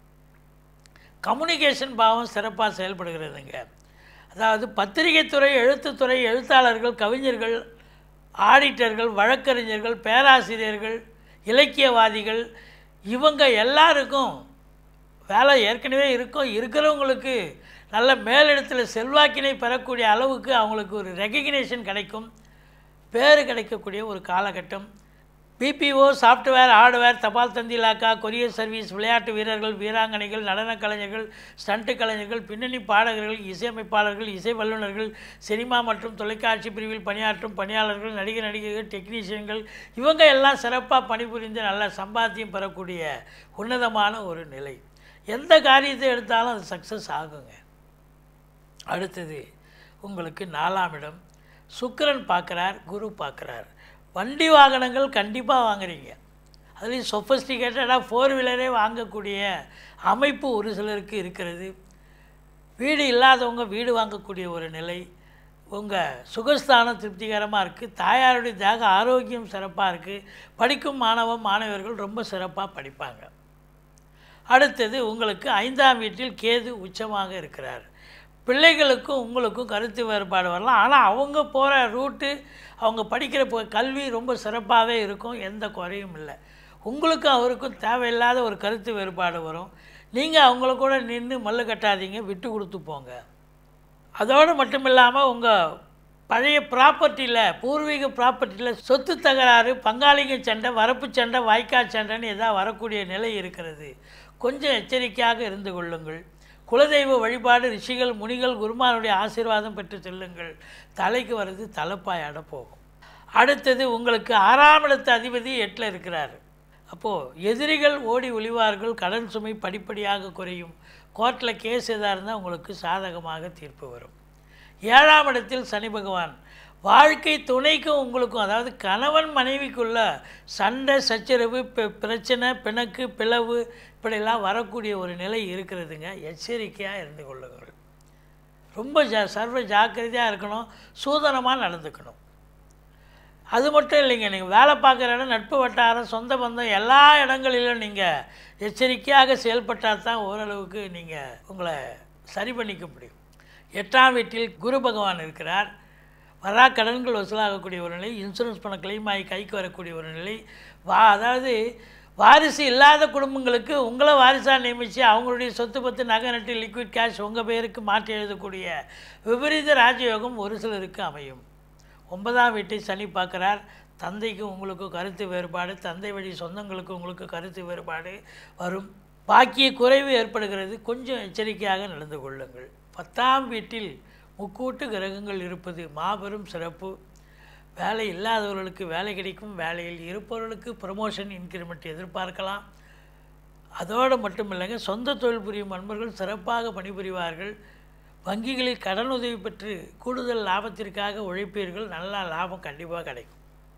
கம்யூனிகேஷன் பாவம் சிறப்பாக செயல்படுகிறதுங்க. அதாவது பத்திரிகை துறை, எழுத்துத்துறை, எழுத்தாளர்கள், கவிஞர்கள், ஆடிட்டர்கள், வழக்கறிஞர்கள், பேராசிரியர்கள், இலக்கியவாதிகள், இவங்க எல்லாருக்கும் வேலை ஏற்கனவே இருக்கிறவங்களுக்கு நல்ல மேலிடத்தில் செல்வாக்கினை பெறக்கூடிய அளவுக்கு அவங்களுக்கு ஒரு ரெகக்னேஷன் கிடைக்கும், பேர் கிடைக்கக்கூடிய ஒரு காலகட்டம். பிபிஓ, சாஃப்ட்வேர், ஹார்ட்வேர், தபால் தந்தி இலாக்கா, கொரியர் சர்வீஸ், விளையாட்டு வீரர்கள், வீராங்கனைகள், நடனக் கலைஞர்கள், ஸ்டண்ட் கலைஞர்கள், பின்னணி பாடகர்கள், இசையமைப்பாளர்கள், இசை வல்லுநர்கள், சினிமா மற்றும் தொலைக்காட்சி பிரிவில் பணியாற்றும் பணியாளர்கள், நடிகர்கள், டெக்னீஷியன்கள், இவங்க எல்லாம் சிறப்பாக பணிபுரிந்து நல்ல சம்பாத்தியம் பெறக்கூடிய உன்னதமான ஒரு நிலை. எந்த காரியத்தை எடுத்தாலும் அது சக்ஸஸ் ஆகுங்க. அடுத்தது உங்களுக்கு 4ஆம் இடம் சுக்கிரன் பார்க்குறார், குரு பார்க்குறார். வண்டி வாகனங்கள் கண்டிப்பாக வாங்குறீங்க. அதுலேயும் சொஃபஸ்டிகேட்டடாக 4 வீலரே வாங்கக்கூடிய அமைப்பு ஒரு சிலருக்கு இருக்கிறது. வீடு இல்லாதவங்க வீடு வாங்கக்கூடிய ஒரு நிலை. உங்கள் சுகஸ்தானம் திருப்திகரமாக இருக்குது. தாயாருடைய தேக ஆரோக்கியம் சிறப்பாக இருக்குது. படிக்கும் மாணவர்கள் ரொம்ப சிறப்பாக படிப்பாங்க. அடுத்தது உங்களுக்கு 5ஆம் வீட்டில் கேது உச்சமாக இருக்கிறார். பிள்ளைகளுக்கும் உங்களுக்கும் கருத்து வேறுபாடு வரலாம். ஆனால் அவங்க போகிற ரூட்டு, அவங்க படிக்கிற கல்வி ரொம்ப சிறப்பாகவே இருக்கும். எந்த குறையும் இல்லை. உங்களுக்கும் அவருக்கும் தேவையில்லாத ஒரு கருத்து வேறுபாடு வரும். நீங்கள் அவங்கள கூட நின்று மல்லு கட்டாதீங்க, விட்டு கொடுத்து போங்க. அதோடு மட்டும் இல்லாமல் உங்கள் பழைய ப்ராப்பர்ட்டியில், பூர்வீக ப்ராப்பர்ட்டியில் சொத்து தகராறு, பங்காளிங்க சண்டை, வரப்பு சண்டை, வாய்க்கால் சண்டைன்னு எதாவது வரக்கூடிய நிலை இருக்கிறது. கொஞ்சம் எச்சரிக்கையாக இருந்து கொள்ளுங்கள். குலதெய்வ வழிபாடு, ரிஷிகள், முனிகள், குருமானுடைய ஆசீர்வாதம் பெற்று செல்லுங்கள். தலைக்கு வர்றது தலைப்பாயாட போகும். அடுத்தது உங்களுக்கு 6ஆம் இடத்து அதிபதி 8ல் இருக்கிறார். அப்போது எதிரிகள் ஓடி ஒளிவார்கள். கடன் சுமை படிப்படியாக குறையும். கோர்ட்டில் கேஸ் எதாக இருந்தால் உங்களுக்கு சாதகமாக தீர்ப்பு வரும். 7ஆம் இடத்தில் சனி பகவான். வாழ்க்கை துணைக்கும் உங்களுக்கும், அதாவது கணவன் மனைவிக்குள்ள சண்டை சச்சரவு, பிரச்சனை, பிணக்கு, பிளவு இப்படிலாம் வரக்கூடிய ஒரு நிலை இருக்கிறதுங்க. எச்சரிக்கையாக இருந்து கொள்ளுங்கள். ரொம்ப சர்வ ஜாக்கிரதையாக இருக்கணும். சூதனமாக நடந்துக்கணும். அது மட்டும் இல்லைங்க, நீங்கள் வேலை பார்க்குற இடம், நட்பு வட்டாரம், சொந்த பந்தம் எல்லா இடங்களிலும் நீங்கள் எச்சரிக்கையாக செயல்பட்டால் தான் ஓரளவுக்கு நீங்கள் உங்களை சரி பண்ணிக்க முடியும். 8ஆம் வீட்டில் குரு பகவான் இருக்கிறார். வரா கடன்கள் வசூலாகக்கூடிய ஒரு நிலை. இன்சூரன்ஸ் பணம் கிளைம் ஆகி கைக்கு வரக்கூடிய ஒரு நிலை. அதாவது வாரிசு இல்லாத குடும்பங்களுக்கு உங்களை வாரிசாக நியமித்து அவங்களுடைய சொத்து பத்து நகை நட்டு லிக்விட் கேஷ் உங்கள் பேருக்கு மாற்றி எழுதக்கூடிய விபரீத ராஜயோகம் ஒரு சிலருக்கு அமையும். 9ஆம் வீட்டை சனி பார்க்குறார். தந்தைக்கும் உங்களுக்கும் கருத்து வேறுபாடு, தந்தை வழி சொந்தங்களுக்கும் உங்களுக்கு கருத்து வேறுபாடு வரும். பாக்கிய குறைவு ஏற்படுகிறது. கொஞ்சம் எச்சரிக்கையாக நடந்து கொள்ளுங்கள். 10ஆம் வீட்டில் முக்கூட்டு கிரகங்கள் இருப்பது மாபெரும் சிறப்பு. வேலை இல்லாதவர்களுக்கு வேலை கிடைக்கும். வேலையில் இருப்பவர்களுக்கு ப்ரமோஷன், இன்க்ரிமெண்ட் எதிர்பார்க்கலாம். அதோடு மட்டும் இல்லைங்க, சொந்த தொழில் புரியும் நண்பர்கள் சிறப்பாக பணிபுரிவார்கள். வங்கிகளில் கடன் உதவி பெற்று கூடுதல் லாபத்திற்காக உழைப்பீர்கள். நல்ல லாபம் கண்டிப்பாக கிடைக்கும்.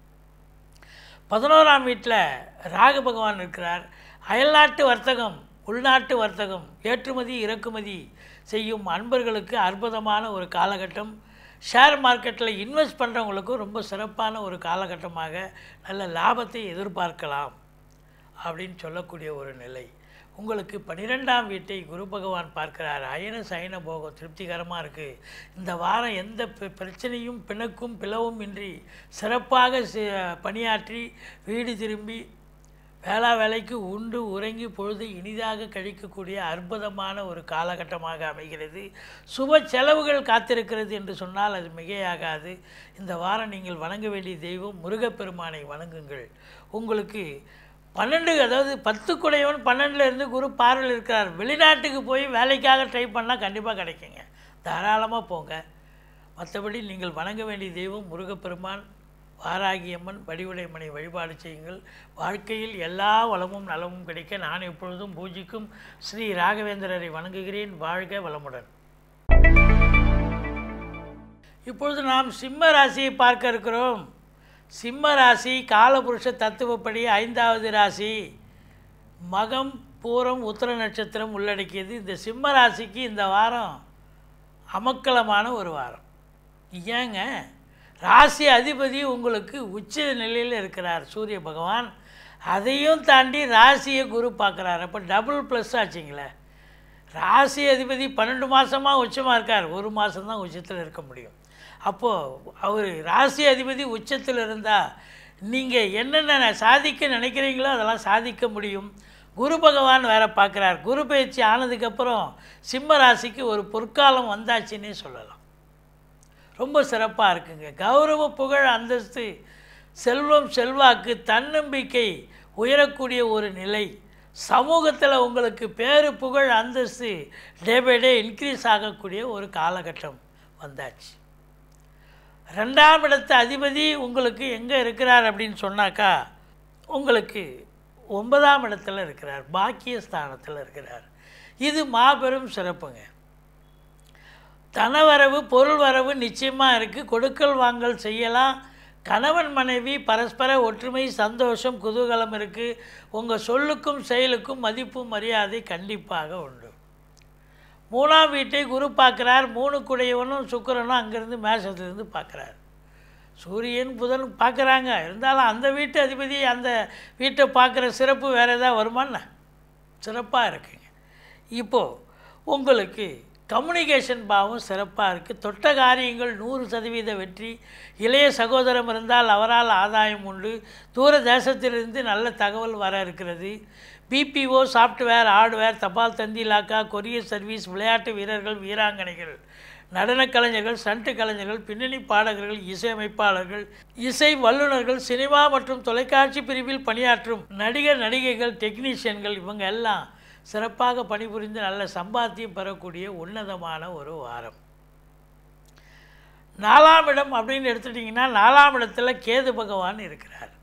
11ஆம் வீட்டில் ராகு பகவான் இருக்கிறார். அயல்நாட்டு வர்த்தகம், உள்நாட்டு வர்த்தகம், ஏற்றுமதி இறக்குமதி செய்யும் அன்பர்களுக்கு அற்புதமான ஒரு காலகட்டம். ஷேர் மார்க்கெட்டில் இன்வெஸ்ட் பண்ணுறவங்களுக்கும் ரொம்ப சிறப்பான ஒரு காலகட்டமாக நல்ல லாபத்தை எதிர்பார்க்கலாம் அப்படின்னு சொல்லக்கூடிய ஒரு நிலை. உங்களுக்கு 12ஆம் வீட்டை குரு பகவான் பார்க்கிறார். அயன சயன போகம் திருப்திகரமாக இருக்குது. இந்த வாரம் எந்த பிரச்சனையும் பிணக்கும் பிளவும் இன்றி சிறப்பாக பணியாற்றி வீடு திரும்பி வேலைக்கு உண்டு உறங்கி பொழுது இனிதாக கழிக்கக்கூடிய அற்புதமான ஒரு காலகட்டமாக அமைகிறது. சுப செலவுகள் காத்திருக்கிறது என்று சொன்னால் அது மிகையாகாது. இந்த வாரம் நீங்கள் வணங்க வேண்டிய தெய்வம் முருகப்பெருமானை வணங்குங்கள். உங்களுக்கு 12 அதாவது 10 குடையவன் 12ல் இருந்து குரு பார்வையில் இருக்கிறார். வெளிநாட்டுக்கு போய் வேலைக்காக ட்ரை பண்ணால் கண்டிப்பாக கிடைக்குங்க. தாராளமாக போங்க. மற்றபடி நீங்கள் வணங்க வேண்டிய தெய்வம் முருகப்பெருமான், வாராகியம்மன், வடிவுடைமனை வழிபாடு செய்யுங்கள். வாழ்க்கையில் எல்லா வளமும் நலமும் கிடைக்க நான் எப்பொழுதும் பூஜிக்கும் ஸ்ரீ ராகவேந்திரரை வணங்குகிறேன். வாழ்க வளமுடன். இப்பொழுது நாம் சிம்ம ராசியை பார்க்க இருக்கிறோம். சிம்ம ராசி காலபுருஷ தத்துவப்படி 5வது ராசி. மகம் பூரம் உத்திர நட்சத்திரம் உள்ளடக்கியது. இந்த சிம்ம ராசிக்கு இந்த வாரம் அமக்கலமான ஒரு வாரம். ஏங்க, ராசி அதிபதி உங்களுக்கு உச்ச நிலையில் இருக்கிறார் சூரிய பகவான். அதையும் தாண்டி ராசியை குரு பார்க்குறார். அப்போ டபுள் ப்ளஸ் ஆச்சுங்களே. ராசி அதிபதி 12 மாதமாக உச்சமாக இருக்கார். 1 மாதம்தான் உச்சத்தில் இருக்க முடியும். அப்போது அவர் ராசி அதிபதி உச்சத்தில் இருந்தால் நீங்கள் என்னென்ன சாதிக்க நினைக்கிறீங்களோ அதெல்லாம் சாதிக்க முடியும். குரு பகவான் வேறு பார்க்குறார். குரு பயிற்சி ஆனதுக்கப்புறம் சிம்ம ராசிக்கு ஒரு பொற்காலம் வந்தாச்சுன்னே சொல்லலாம். ரொம்ப சிறப்பாக இருக்குங்க. கௌரவ புகழ் அந்தஸ்து செல்வம் செல்வாக்கு தன்னம்பிக்கை உயரக்கூடிய ஒரு நிலை. சமூகத்தில் உங்களுக்கு பேரு புகழ் அந்தஸ்து டே பை டே இன்க்ரீஸ் ஆகக்கூடிய ஒரு காலகட்டம் வந்தாச்சு. 2ஆம் இடத்து அதிபதி உங்களுக்கு எங்கே இருக்கிறார் அப்படின்னு சொன்னாக்கா உங்களுக்கு 9ஆம் இடத்துல இருக்கிறார். பாக்கியஸ்தானத்தில் இருக்கிறார். இது மாபெரும் சிறப்புங்க. தனவரவு பொருள் வரவு நிச்சயமாக இருக்குது. கொடுக்கல் வாங்கல் செய்யலாம். கணவன் மனைவி பரஸ்பர ஒற்றுமை சந்தோஷம் குதூகலம் இருக்குது. உங்கள் சொல்லுக்கும் செயலுக்கும் மதிப்பு மரியாதை கண்டிப்பாக உண்டு. 3ஆம் வீட்டை குரு பார்க்குறார். 3 குடையவனும் சுக்கிரனும் அங்கேருந்து மேஷத்துலேருந்து பார்க்குறார். சூரியன் புதன் பார்க்குறாங்க. இருந்தாலும் அந்த வீட்டு அதிபதி அந்த வீட்டை பார்க்குற சிறப்பு வேறு ஏதாவது வருமானா? சிறப்பாக இருக்குங்க. இப்போது உங்களுக்கு கம்யூனிகேஷன் பாவம் சிறப்பாக இருக்குது. தொட்ட காரியங்கள் 100% வெற்றி. இளைய சகோதரம் இருந்தால் அவரால் ஆதாயம் உண்டு. தூர தேசத்திலிருந்து நல்ல தகவல் வர இருக்கிறது. பிபிஓ, சாஃப்ட்வேர், ஹார்ட்வேர், தபால் தந்தி இலாக்கா, கொரியர் சர்வீஸ், விளையாட்டு வீரர்கள், வீராங்கனைகள், நடனக் கலைஞர்கள், ஸ்டண்ட் கலைஞர்கள், பின்னணி பாடகர்கள், இசையமைப்பாளர்கள், இசை வல்லுநர்கள், சினிமா மற்றும் தொலைக்காட்சி பிரிவில் பணியாற்றும் நடிகர் நடிகைகள், டெக்னீஷியன்கள் இவங்க எல்லாம் சிறப்பாக பணிபுரிந்து நல்ல சம்பாத்தியம் பெறக்கூடிய உன்னதமான ஒரு வாரம். 4ஆம் இடம் அப்படின்னு எடுத்துட்டிங்கன்னா 4ஆம் இடத்துல கேது பகவான் இருக்கிறார்.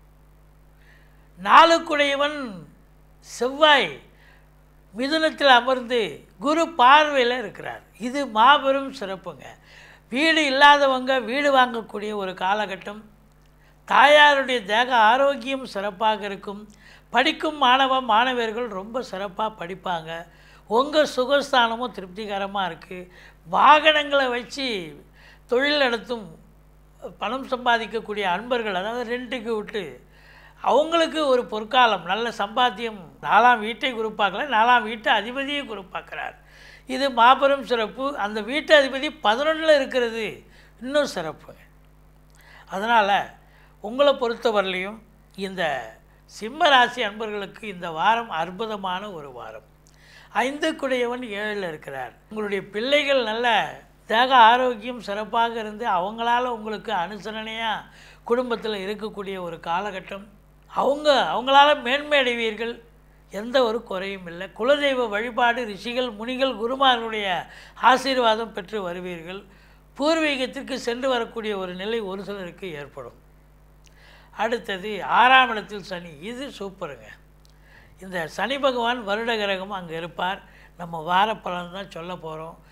4 குடையவன் செவ்வாய் மிதுனத்தில் அமர்ந்து குரு பார்வையில் இருக்கிறார். இது மாபெரும் சிறப்புங்க. வீடு இல்லாதவங்க வீடு வாங்கக்கூடிய ஒரு காலகட்டம். தாயாருடைய தேக ஆரோக்கியம் சிறப்பாக இருக்கும். படிக்கும் மாணவர்கள் ரொம்ப சிறப்பாக படிப்பாங்க. உங்கள் சுகஸ்தானமும் திருப்திகரமாக இருக்குது. வாகனங்களை வச்சு தொழில் நடத்தும் பணம் சம்பாதிக்கக்கூடிய அன்பர்கள், அதாவது ரெண்ட்டுக்கு விட்டு அவங்களுக்கு ஒரு பொற்காலம் நல்ல சம்பாத்தியம். 4ஆம் வீட்டை குரு பார்க்கல, 4ஆம் வீட்டு அதிபதியை குரு பார்க்குறார். இது மாபெரும் சிறப்பு. அந்த வீட்டு அதிபதி 11ல் இருக்கிறது இன்னும் சிறப்பு. அதனால் உங்களை பொறுத்தவரையிலையும் இந்த சிம்ம ராசி அன்பர்களுக்கு இந்த வாரம் அற்புதமான ஒரு வாரம். 5 குடையவன் 7ல் இருக்கிறார். உங்களுடைய பிள்ளைகள் நல்ல தேக ஆரோக்கியம் சிறப்பாக இருந்து அவங்களால உங்களுக்கு அனுசரணையாக குடும்பத்தில் இருக்கக்கூடிய ஒரு காலகட்டம். அவங்களால மேன்மை அடைவீர்கள். எந்த ஒரு குறையும் இல்லை. குலதெய்வ வழிபாடு, ரிஷிகள் முனிகள் குருமார்களுடைய ஆசீர்வாதம் பெற்று வருவீர்கள். பூர்வீகத்திற்கு சென்று வரக்கூடிய ஒரு நிலை ஒரு சிலருக்கு ஏற்படும். அடுத்தது 6ஆம் இடத்தில் சனி. இது சூப்பருங்க. இந்த சனி பகவான் வருட கிரகம் அங்கே இருப்பார். நம்ம வார பலன் தான் சொல்ல போகிறோம்.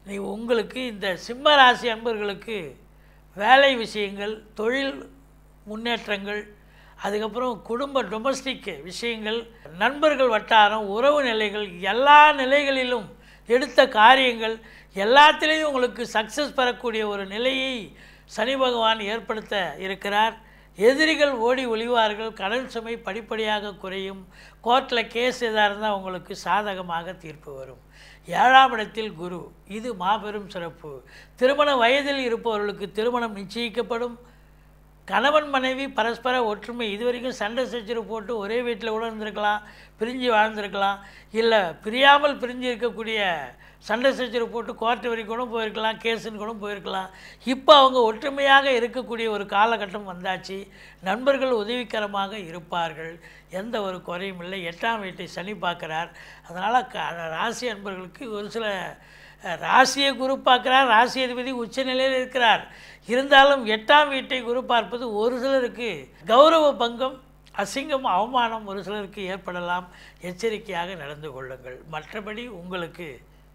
உங்களுக்கு இந்த சிம்ம ராசி அன்பர்களுக்கு வேலை விஷயங்கள், தொழில் முன்னேற்றங்கள், அதுக்கப்புறம் குடும்ப டொமஸ்டிக் விஷயங்கள், நண்பர்கள் வட்டாரம், உறவு நிலைகள், எல்லா நிலைகளிலும் எடுத்த காரியங்கள் எல்லாத்திலையும் உங்களுக்கு சக்ஸஸ் பெறக்கூடிய ஒரு நிலையை சனி பகவான் ஏற்படுத்த இருக்கிறார். எதிரிகள் ஓடி ஒளிவார்கள். கடன் சுமை படிப்படியாக குறையும். கோர்ட்டில் கேஸ் எதாக இருந்தால் உங்களுக்கு சாதகமாக தீர்ப்பு வரும். 7ஆம் இடத்தில் குரு, இது மாபெரும் சிறப்பு. திருமண வயதில் இருப்பவர்களுக்கு திருமணம் நிச்சயிக்கப்படும். கணவன் மனைவி பரஸ்பர ஒற்றுமை. இதுவரைக்கும் சண்டை சச்சரவு போட்டு ஒரே வீட்டில் கூட இருந்திருக்கலாம், பிரிஞ்சு வாழ்ந்திருக்கலாம், இல்லை பிரியாமல் பிரிஞ்சு இருக்கக்கூடிய சண்டை சச்சரவு போட்டு கோர்ட்டு வரைக்கும் கூட போயிருக்கலாம், கேஸுன்னு கூட போயிருக்கலாம். இப்போ அவங்க ஒற்றுமையாக இருக்கக்கூடிய ஒரு காலகட்டம் வந்தாச்சு. நண்பர்கள் உதவிகரமாக இருப்பார்கள். எந்த ஒரு குறையும் இல்லை. 8ஆம் வீட்டை சனி பார்க்குறார். அதனால் ராசி அன்பர்களுக்கு ஒரு சில ராசியை குரு பார்க்குறார். ராசி அதிபதி உச்சநிலையில் இருக்கிறார். இருந்தாலும் 8ஆம் வீட்டை குரு பார்ப்பது ஒரு சிலருக்கு கௌரவ பங்கம், அசிங்கம், அவமானம் ஒரு சிலருக்கு ஏற்படலாம். எச்சரிக்கையாக நடந்து கொள்ளுங்கள். மற்றபடி உங்களுக்கு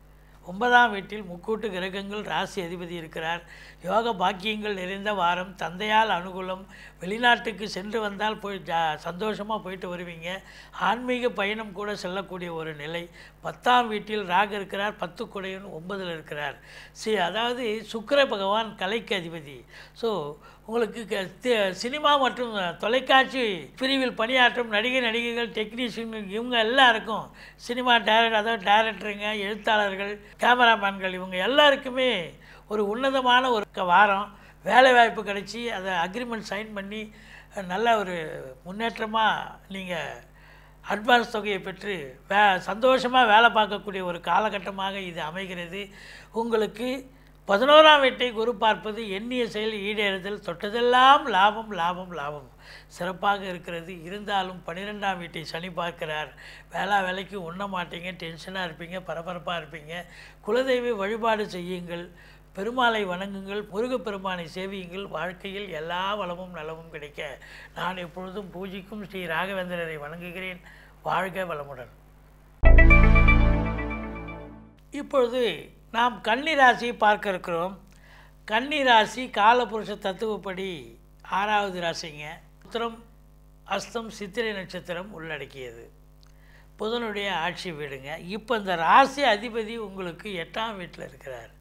9ஆம் வீட்டில் முக்கூட்டு கிரகங்கள், ராசி அதிபதி இருக்கிறார். யோக பாக்கியங்கள் நிறைந்த வாரம். தந்தையால் அனுகூலம். வெளிநாட்டுக்கு சென்று வந்தால் போய் சந்தோஷமாக போயிட்டு வருவீங்க. ஆன்மீக பயணம் கூட செல்லக்கூடிய ஒரு நிலை. 10ஆம் வீட்டில் ராகு இருக்கிறார். 10 குடையன் 9இல் இருக்கிறார். அதாவது சுக்கிர பகவான் கலைக்கு அதிபதி. ஸோ உங்களுக்கு சினிமா மற்றும் தொலைக்காட்சி பிரிவில் பணியாற்றும் நடிகைகள், டெக்னீஷியன்கள், இவங்க எல்லாருக்கும் சினிமா அதாவது டைரக்டருங்க, எழுத்தாளர்கள், கேமராமேன்கள், இவங்க எல்லாருக்குமே ஒரு உன்னதமான ஒரு வாரம். வேலை வாய்ப்பு கிடைச்சி அதை அக்ரிமெண்ட் சைன் பண்ணி நல்ல ஒரு முன்னேற்றமாக நீங்கள் அட்வான்ஸ் தொகையை பெற்று சந்தோஷமாக வேலை பார்க்கக்கூடிய ஒரு காலகட்டமாக இது அமைகிறது. உங்களுக்கு 11ஆம் வீட்டை குரு பார்ப்பது எண்ணிய செயல் ஈடேறுதல், தொட்டதெல்லாம் லாபம் லாபம் லாபம் சிறப்பாக இருக்கிறது. இருந்தாலும் 12ஆம் வீட்டை சனி பார்க்கிறார். வேலைக்கு உண்ண மாட்டீங்க, டென்ஷனாக இருப்பீங்க, பரபரப்பாக இருப்பீங்க. குலதெய்வ வழிபாடு செய்யுங்கள், பெருமாளை வணங்குங்கள், முருகப்பெருமானை சேவியுங்கள். வாழ்க்கையில் எல்லா வளமும் நலமும் கிடைக்க நான் எப்பொழுதும் பூஜிக்கும் ஸ்ரீ ராகவேந்திரரை வணங்குகிறேன். வாழ்க வளமுடன். இப்பொழுது நாம் கன்னி ராசியை பார்க்க இருக்கிறோம். கன்னி ராசி காலபுருஷ தத்துவப்படி 6வது ராசிங்க. உத்திரம், அஸ்தம், சித்திரை நட்சத்திரம் உள்ளடக்கியது. புதனுடைய ஆட்சி வீடுங்க. இப்போ இந்த ராசி அதிபதி உங்களுக்கு 8ஆம் வீட்டில் இருக்கிறார்.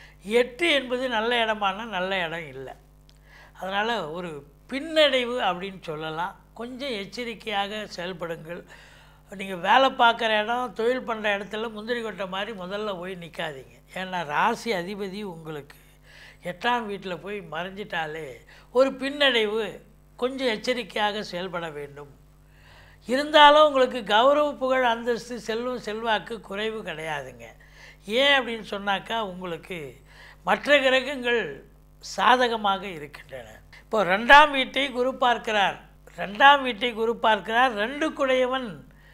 8 என்பது நல்ல இடமான நல்ல இடம் இல்லை. அதனால் ஒரு பின்னடைவு அப்படின்னு சொல்லலாம். கொஞ்சம் எச்சரிக்கையாக செயல்படுங்கள். நீங்கள் வேலை பார்க்குற இடம், தொழில் பண்ணுற இடத்துல முந்திரி கொட்டை மாதிரி முதல்ல போய் நிற்காதீங்க. ஏன்னா ராசி அதிபதி உங்களுக்கு 8ஆம் வீட்டில் போய் மறைஞ்சிட்டாலே ஒரு பின்னடைவு. கொஞ்சம் எச்சரிக்கையாக செயல்பட வேண்டும். இருந்தாலும் உங்களுக்கு கௌரவ, புகழ், அந்தஸ்து, செல்வம், செல்வாக்கு குறைவு கிடையாதுங்க. ஏன் அப்படின்னு சொன்னாக்கா உங்களுக்கு மற்ற கிரகங்கள் சாதகமாக இருக்கின்றன. இப்போ 2ஆம் வீட்டை குரு பார்க்கிறார். 2ஆம் வீட்டை குரு பார்க்கிறார். 2 குடையவன்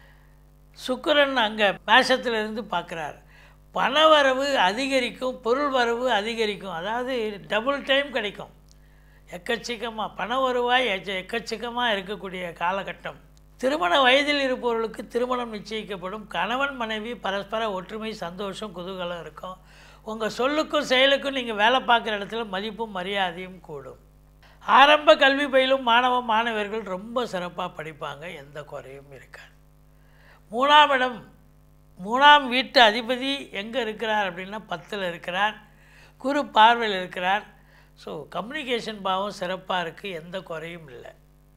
சுக்கிரன் அங்கே மேஷத்திலிருந்து பார்க்குறார். பணவரவு அதிகரிக்கும், பொருள் வரவு அதிகரிக்கும். அதாவது டபுள் டைம் கிடைக்கும். எக்கச்சக்கமாக பண வருவாய் எக்கச்சக்கமாக இருக்கக்கூடிய காலகட்டம். திருமண வயதில் இருப்பவர்களுக்கு திருமணம் நிச்சயிக்கப்படும். கணவன் மனைவி பரஸ்பர ஒற்றுமை, சந்தோஷம், குதூகலம் இருக்கும். உங்கள் சொல்லுக்கும் செயலுக்கும் நீங்கள் வேலை பார்க்குற இடத்துல மதிப்பும் மரியாதையும் கூடும். ஆரம்ப கல்வி பயிலும் மாணவர்கள் ரொம்ப சிறப்பாக படிப்பாங்க. எந்த குறையும் இருக்காது. 3ஆம் இடம், 3ஆம் வீட்டு அதிபதி எங்கே இருக்கிறார் அப்படின்னா 10இல் இருக்கிறார். குரு பார்வையில் இருக்கிறார். ஸோ கம்யூனிகேஷன் பாவம் சிறப்பாக இருக்குது. எந்த குறையும் இல்லை.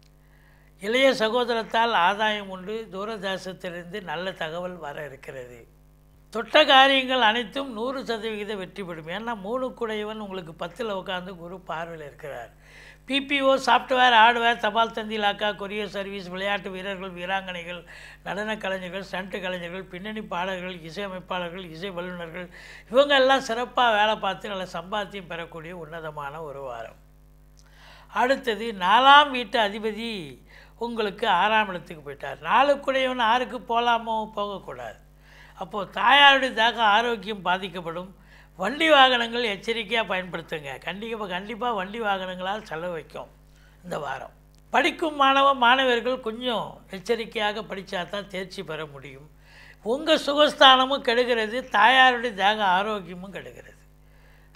இளைய சகோதரத்தால் ஆதாயம் உண்டு. தூரதேசத்திலிருந்து நல்ல தகவல் வர இருக்கிறது. தொட்ட காரியங்கள் அனைத்தும் 100% வெற்றி பெறும். ஏன்னா 3 குடையவன் உங்களுக்கு 10இல் உட்காந்து குரு பார்வையில் இருக்கிறார். பிபிஓ, சாஃப்ட்வேர், ஹார்ட்வேர், தபால் தந்தி இலாக்கா, கொரியர் சர்வீஸ், விளையாட்டு வீரர்கள், வீராங்கனைகள், நடன கலைஞர்கள், ஸ்டண்ட் கலைஞர்கள், பின்னணி பாடகர்கள், இசையமைப்பாளர்கள், இசை வல்லுநர்கள், இவங்க எல்லாம் சிறப்பாக வேலை பார்த்து நல்ல சம்பாத்தியம் பெறக்கூடிய உன்னதமான ஒரு வாரம். அடுத்தது 4ஆம் வீட்டு அதிபதி உங்களுக்கு 6ஆம் இடத்துக்கு போயிட்டார். 4 குடையவன் 6க்கு போகலாமோ? போகக்கூடாது. அப்போது தாயாருடைய தேக ஆரோக்கியம் பாதிக்கப்படும். வண்டி வாகனங்கள் எச்சரிக்கையாக பயன்படுத்துங்க. கண்டிப்பாக வண்டி வாகனங்களால் செலவு வைக்கும் இந்த வாரம். படிக்கும் மாணவர்கள் கொஞ்சம் எச்சரிக்கையாக படித்தா தான் தேர்ச்சி பெற முடியும். உங்கள் சுகஸ்தானமும் கெடுகிறது, தாயாருடைய தேக ஆரோக்கியமும் கெடுகிறது.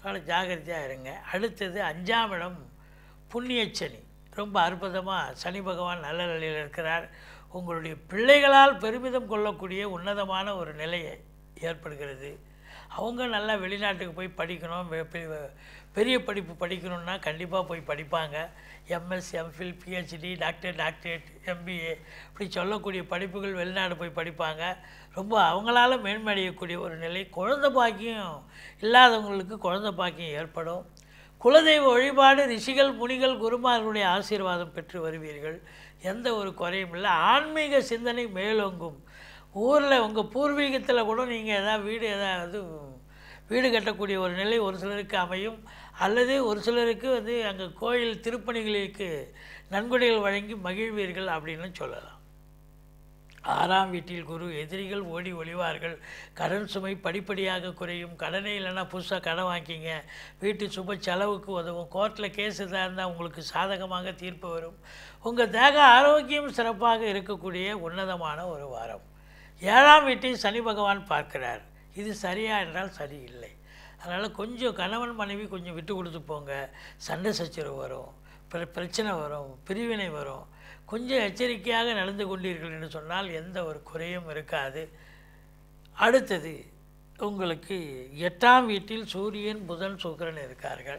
அதனால் ஜாகிரதையாக இருங்க. அடுத்தது 5ஆம் இடம் புண்ணியச்சனி. ரொம்ப அற்புதமாக சனி பகவான் நல்ல நிலையில் இருக்கிறார். உங்களுடைய பிள்ளைகளால் பெருமிதம் கொள்ளக்கூடிய உன்னதமான ஒரு நிலை ஏற்படுகிறது. அவங்க நல்லா வெளிநாட்டுக்கு போய் படிக்கணும், பெரிய படிப்பு படிக்கணுன்னா கண்டிப்பாக போய் படிப்பாங்க. MS, MPhil, PhD, doctorate, MBA இப்படி சொல்லக்கூடிய படிப்புகள் வெளிநாடு போய் படிப்பாங்க. ரொம்ப அவங்களால மேன்மையடையக்கூடிய ஒரு நிலை. குழந்தை பாக்கியம் இல்லாதவங்களுக்கு குழந்தை பாக்கியம் ஏற்படும். குலதெய்வ வழிபாடு, ரிஷிகள், முனிகள், குருமார்களுடைய ஆசீர்வாதம் பெற்று வருவீர்கள். எந்த ஒரு குறையும் இல்லை. ஆன்மீக சிந்தனை மேலோங்கும். ஊரில் உங்கள் பூர்வீகத்தில் கூட நீங்கள் ஏதாவது வீடு கட்டக்கூடிய ஒரு நிலை ஒரு சிலருக்கு அமையும். அல்லது ஒரு சிலருக்கு அங்கே கோயில் திருப்பணிகளுக்கு நன்கொடைகள் வழங்கி மகிழ்வீர்கள் அப்படின்னு சொல்லலாம். 6ஆம் வீட்டில் குரு. எதிரிகள் ஓடி ஒளிவார்கள். கடன் சுமை படிப்படியாக குறையும். கடனே இல்லைன்னா புதுசாக கடன் வாங்கிங்க. வீட்டு சுப செலவுக்கு உதவும். கோர்ட்டில் கேஸ் இதாக இருந்தால் உங்களுக்கு சாதகமாக தீர்ப்பு வரும். உங்கள் தேக ஆரோக்கியம் சிறப்பாக இருக்கக்கூடிய உன்னதமான ஒரு வாரம். 7ஆம் வீட்டை சனி பகவான் பார்க்கிறார். இது சரியா என்றால் சரியில்லை. அதனால் கொஞ்சம் கணவன் மனைவி கொஞ்சம் விட்டு கொடுத்து போங்க. சண்டை சச்சரவு வரும், பிரச்சனை வரும், பிரிவினை வரும். கொஞ்சம் எச்சரிக்கையாக நடந்து கொண்டீர்கள் என்று சொன்னால் எந்த ஒரு குறையும் இருக்காது. அடுத்தது உங்களுக்கு 8ஆம் வீட்டில் சூரியன், புதன், சுக்கிரன் இருக்கார்கள்.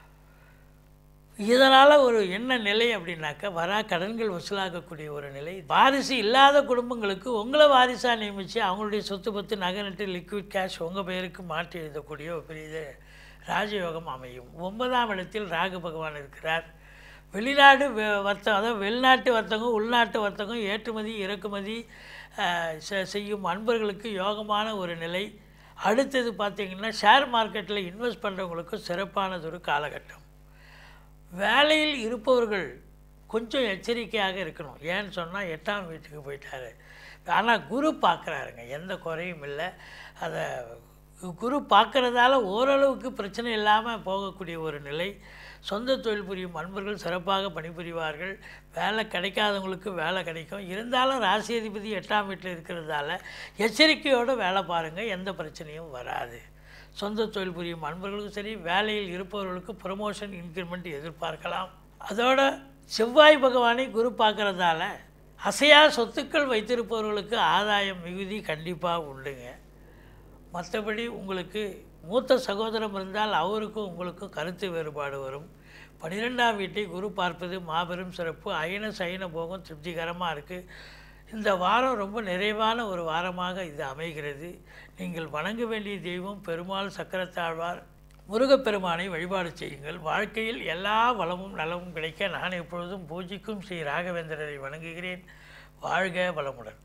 இதனால் ஒரு என்ன நிலை அப்படின்னாக்கா, வரா கடன்கள் வசூலாகக்கூடிய ஒரு நிலை. வாரிசு இல்லாத குடும்பங்களுக்கு உங்களை வாரிசாக நியமித்து அவங்களுடைய சொத்து பத்து நகை நட்டு லிக்விட் கேஷ் உங்கள் பெயருக்கு மாற்றி எழுதக்கூடிய ஒரு பெரிய ராஜயோகம் அமையும். 9ஆம் இடத்தில் ராகு பகவான் இருக்கிறார். வெளிநாடு வர்த்தகம், அதாவது வெளிநாட்டு வர்த்தகம், உள்நாட்டு வர்த்தகம், ஏற்றுமதி இறக்குமதி செய்யும் அன்பர்களுக்கு யோகமான ஒரு நிலை. அடுத்தது பார்த்திங்கன்னா ஷேர் மார்க்கெட்டில் இன்வெஸ்ட் பண்ணுறவங்களுக்கு சிறப்பானதொரு காலகட்டம். வேலையில் இருப்பவர்கள் கொஞ்சம் எச்சரிக்கையாக இருக்கணும். ஏன்னு சொன்னால் 8ஆம் வீட்டுக்கு போயிட்டார். ஆனால் குரு பார்க்குறாருங்க, எந்த குறையும் இல்லை. அதை குரு பார்க்குறதால ஓரளவுக்கு பிரச்சனை இல்லாமல் போகக்கூடிய ஒரு நிலை. சொந்த தொழில் புரியும் அன்பர்கள் சிறப்பாக பணிபுரிவார்கள். வேலை கிடைக்காதவங்களுக்கு வேலை கிடைக்கும். இருந்தாலும் ராசி அதிபதி 8ஆம் வீட்டில் இருக்கிறதால எச்சரிக்கையோடு வேலை பாருங்கள், எந்த பிரச்சனையும் வராது. சொந்த தொழில் புரியும் அன்பர்களுக்கும் சரி, வேலையில் இருப்பவர்களுக்கு ப்ரமோஷன், இன்க்ரிமெண்ட் எதிர்பார்க்கலாம். அதோட செவ்வாய் பகவானை குரு பார்க்குறதால அசையா சொத்துக்கள் வைத்திருப்பவர்களுக்கு ஆதாயம் மிகுதி கண்டிப்பாக உண்டுங்க. மற்றபடி உங்களுக்கு மூத்த சகோதரம் இருந்தால் அவருக்கும் உங்களுக்கும் கருத்து வேறுபாடு வரும். 12ஆம் வீட்டை குரு பார்ப்பது மாபெரும் சிறப்பு. அயன சயன போகம் திருப்திகரமாக இருக்குது. இந்த வாரம் ரொம்ப நிறைவான ஒரு வாரமாக இது அமைகிறது. நீங்கள் வணங்க வேண்டிய தெய்வம் பெருமாள் சக்கரத்தாழ்வார், முருகப்பெருமானை வழிபாடு செய்யுங்கள். வாழ்க்கையில் எல்லா வளமும் நலமும் கிடைக்க நான் எப்பொழுதும் பூஜிக்கும் ஸ்ரீ ராகவேந்திரரை வணங்குகிறேன். வாழ்க வளமுடன்.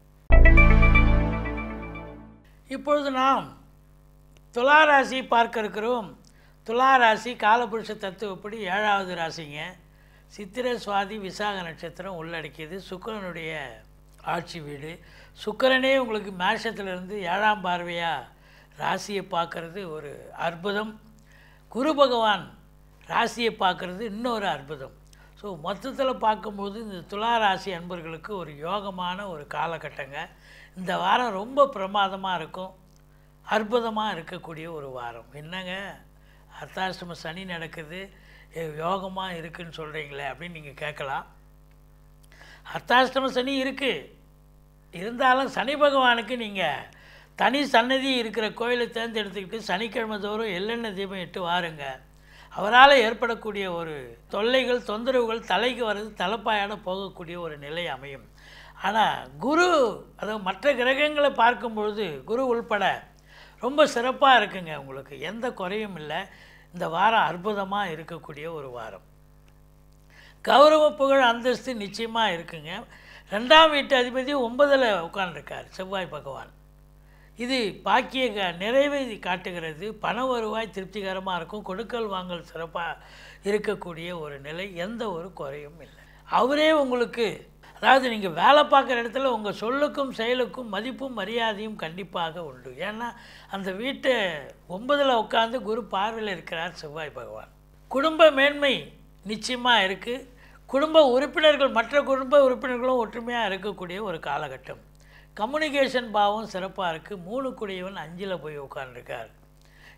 இப்பொழுது நாம் துலா ராசி பார்க்க இருக்கிறோம். துலா ராசி காலபுருஷ தத்துவப்படி 7வது ராசிங்க. சித்திரை, சுவாதி, விசாக நட்சத்திரம் உள்ளடக்கியது. சுக்கிரனுடைய ஆட்சி வீடு. சுக்கிரனே உங்களுக்கு மேஷத்திலிருந்து 7ஆம் பார்வையாக ராசியை பார்க்குறது ஒரு அற்புதம். குரு பகவான் ராசியை பார்க்குறது இன்னொரு அற்புதம். ஸோ மொத்தத்தில் பார்க்கும்போது இந்த துலா ராசி அன்பர்களுக்கு ஒரு யோகமான ஒரு காலகட்டங்க. இந்த வாரம் ரொம்ப பிரமாதமாக இருக்கும், அற்புதமாக இருக்கக்கூடிய ஒரு வாரம். என்னங்க அர்த்தாஷ்டம சனி நடக்குது, யோகமாக இருக்குதுன்னு சொல்கிறீங்களே அப்படின்னு நீங்கள் கேட்கலாம். அர்த்தாஷ்டம சனி இருக்குது, இருந்தாலும் சனி பகவானுக்கு நீங்கள் தனி சன்னதி இருக்கிற கோயிலை தேர்ந்தெடுத்துக்கிட்டு சனிக்கிழமை தோறும் எள்ளெண்ணெய் தீபம் இட்டு வாருங்க. அவரால் ஏற்படக்கூடிய ஒரு தொல்லைகள், தொந்தரவுகள் தலைக்கு வர்றது தலைப்பாயோட போகக்கூடிய ஒரு நிலை அமையும். ஆனால் குரு, அதாவது மற்ற கிரகங்களை பார்க்கும்பொழுது குரு உள்பட ரொம்ப சிறப்பாக இருக்குங்க. உங்களுக்கு எந்த குறையும் இல்லை. இந்த வாரம் அற்புதமாக இருக்கக்கூடிய ஒரு வாரம். கௌரவ புகழ் அந்தஸ்து நிச்சயமாக இருக்குங்க. 2ஆம் வீட்டு அதிபதி 9ல் உட்கார்ந்துருக்கார் செவ்வாய் பகவான். இது பாக்கிய நிறைவை காட்டுகிறது. பண வருவாய் திருப்திகரமாக இருக்கும். கொடுக்கல் வாங்கல் சிறப்பாக இருக்கக்கூடிய ஒரு நிலை. எந்த ஒரு குறையும் இல்லை. அவரே உங்களுக்கு, அதாவது நீங்கள் வேலை பார்க்குற இடத்துல உங்கள் சொல்லுக்கும் செயலுக்கும் மதிப்பும் மரியாதையும் கண்டிப்பாக உண்டு. ஏன்னா அந்த வீட்டை 9ல் உட்காந்து குரு பார்வையில் இருக்கிறார் செவ்வாய் பகவான். குடும்ப மேன்மை நிச்சயமாக இருக்குது. குடும்ப உறுப்பினர்கள், மற்ற குடும்ப உறுப்பினர்களும் ஒற்றுமையாக இருக்கக்கூடிய ஒரு காலகட்டம். கம்யூனிகேஷன் பாவம் சிறப்பாக இருக்குது. 3 கூடியவன் 5ல் போய் உட்கார்ந்துருக்கார்.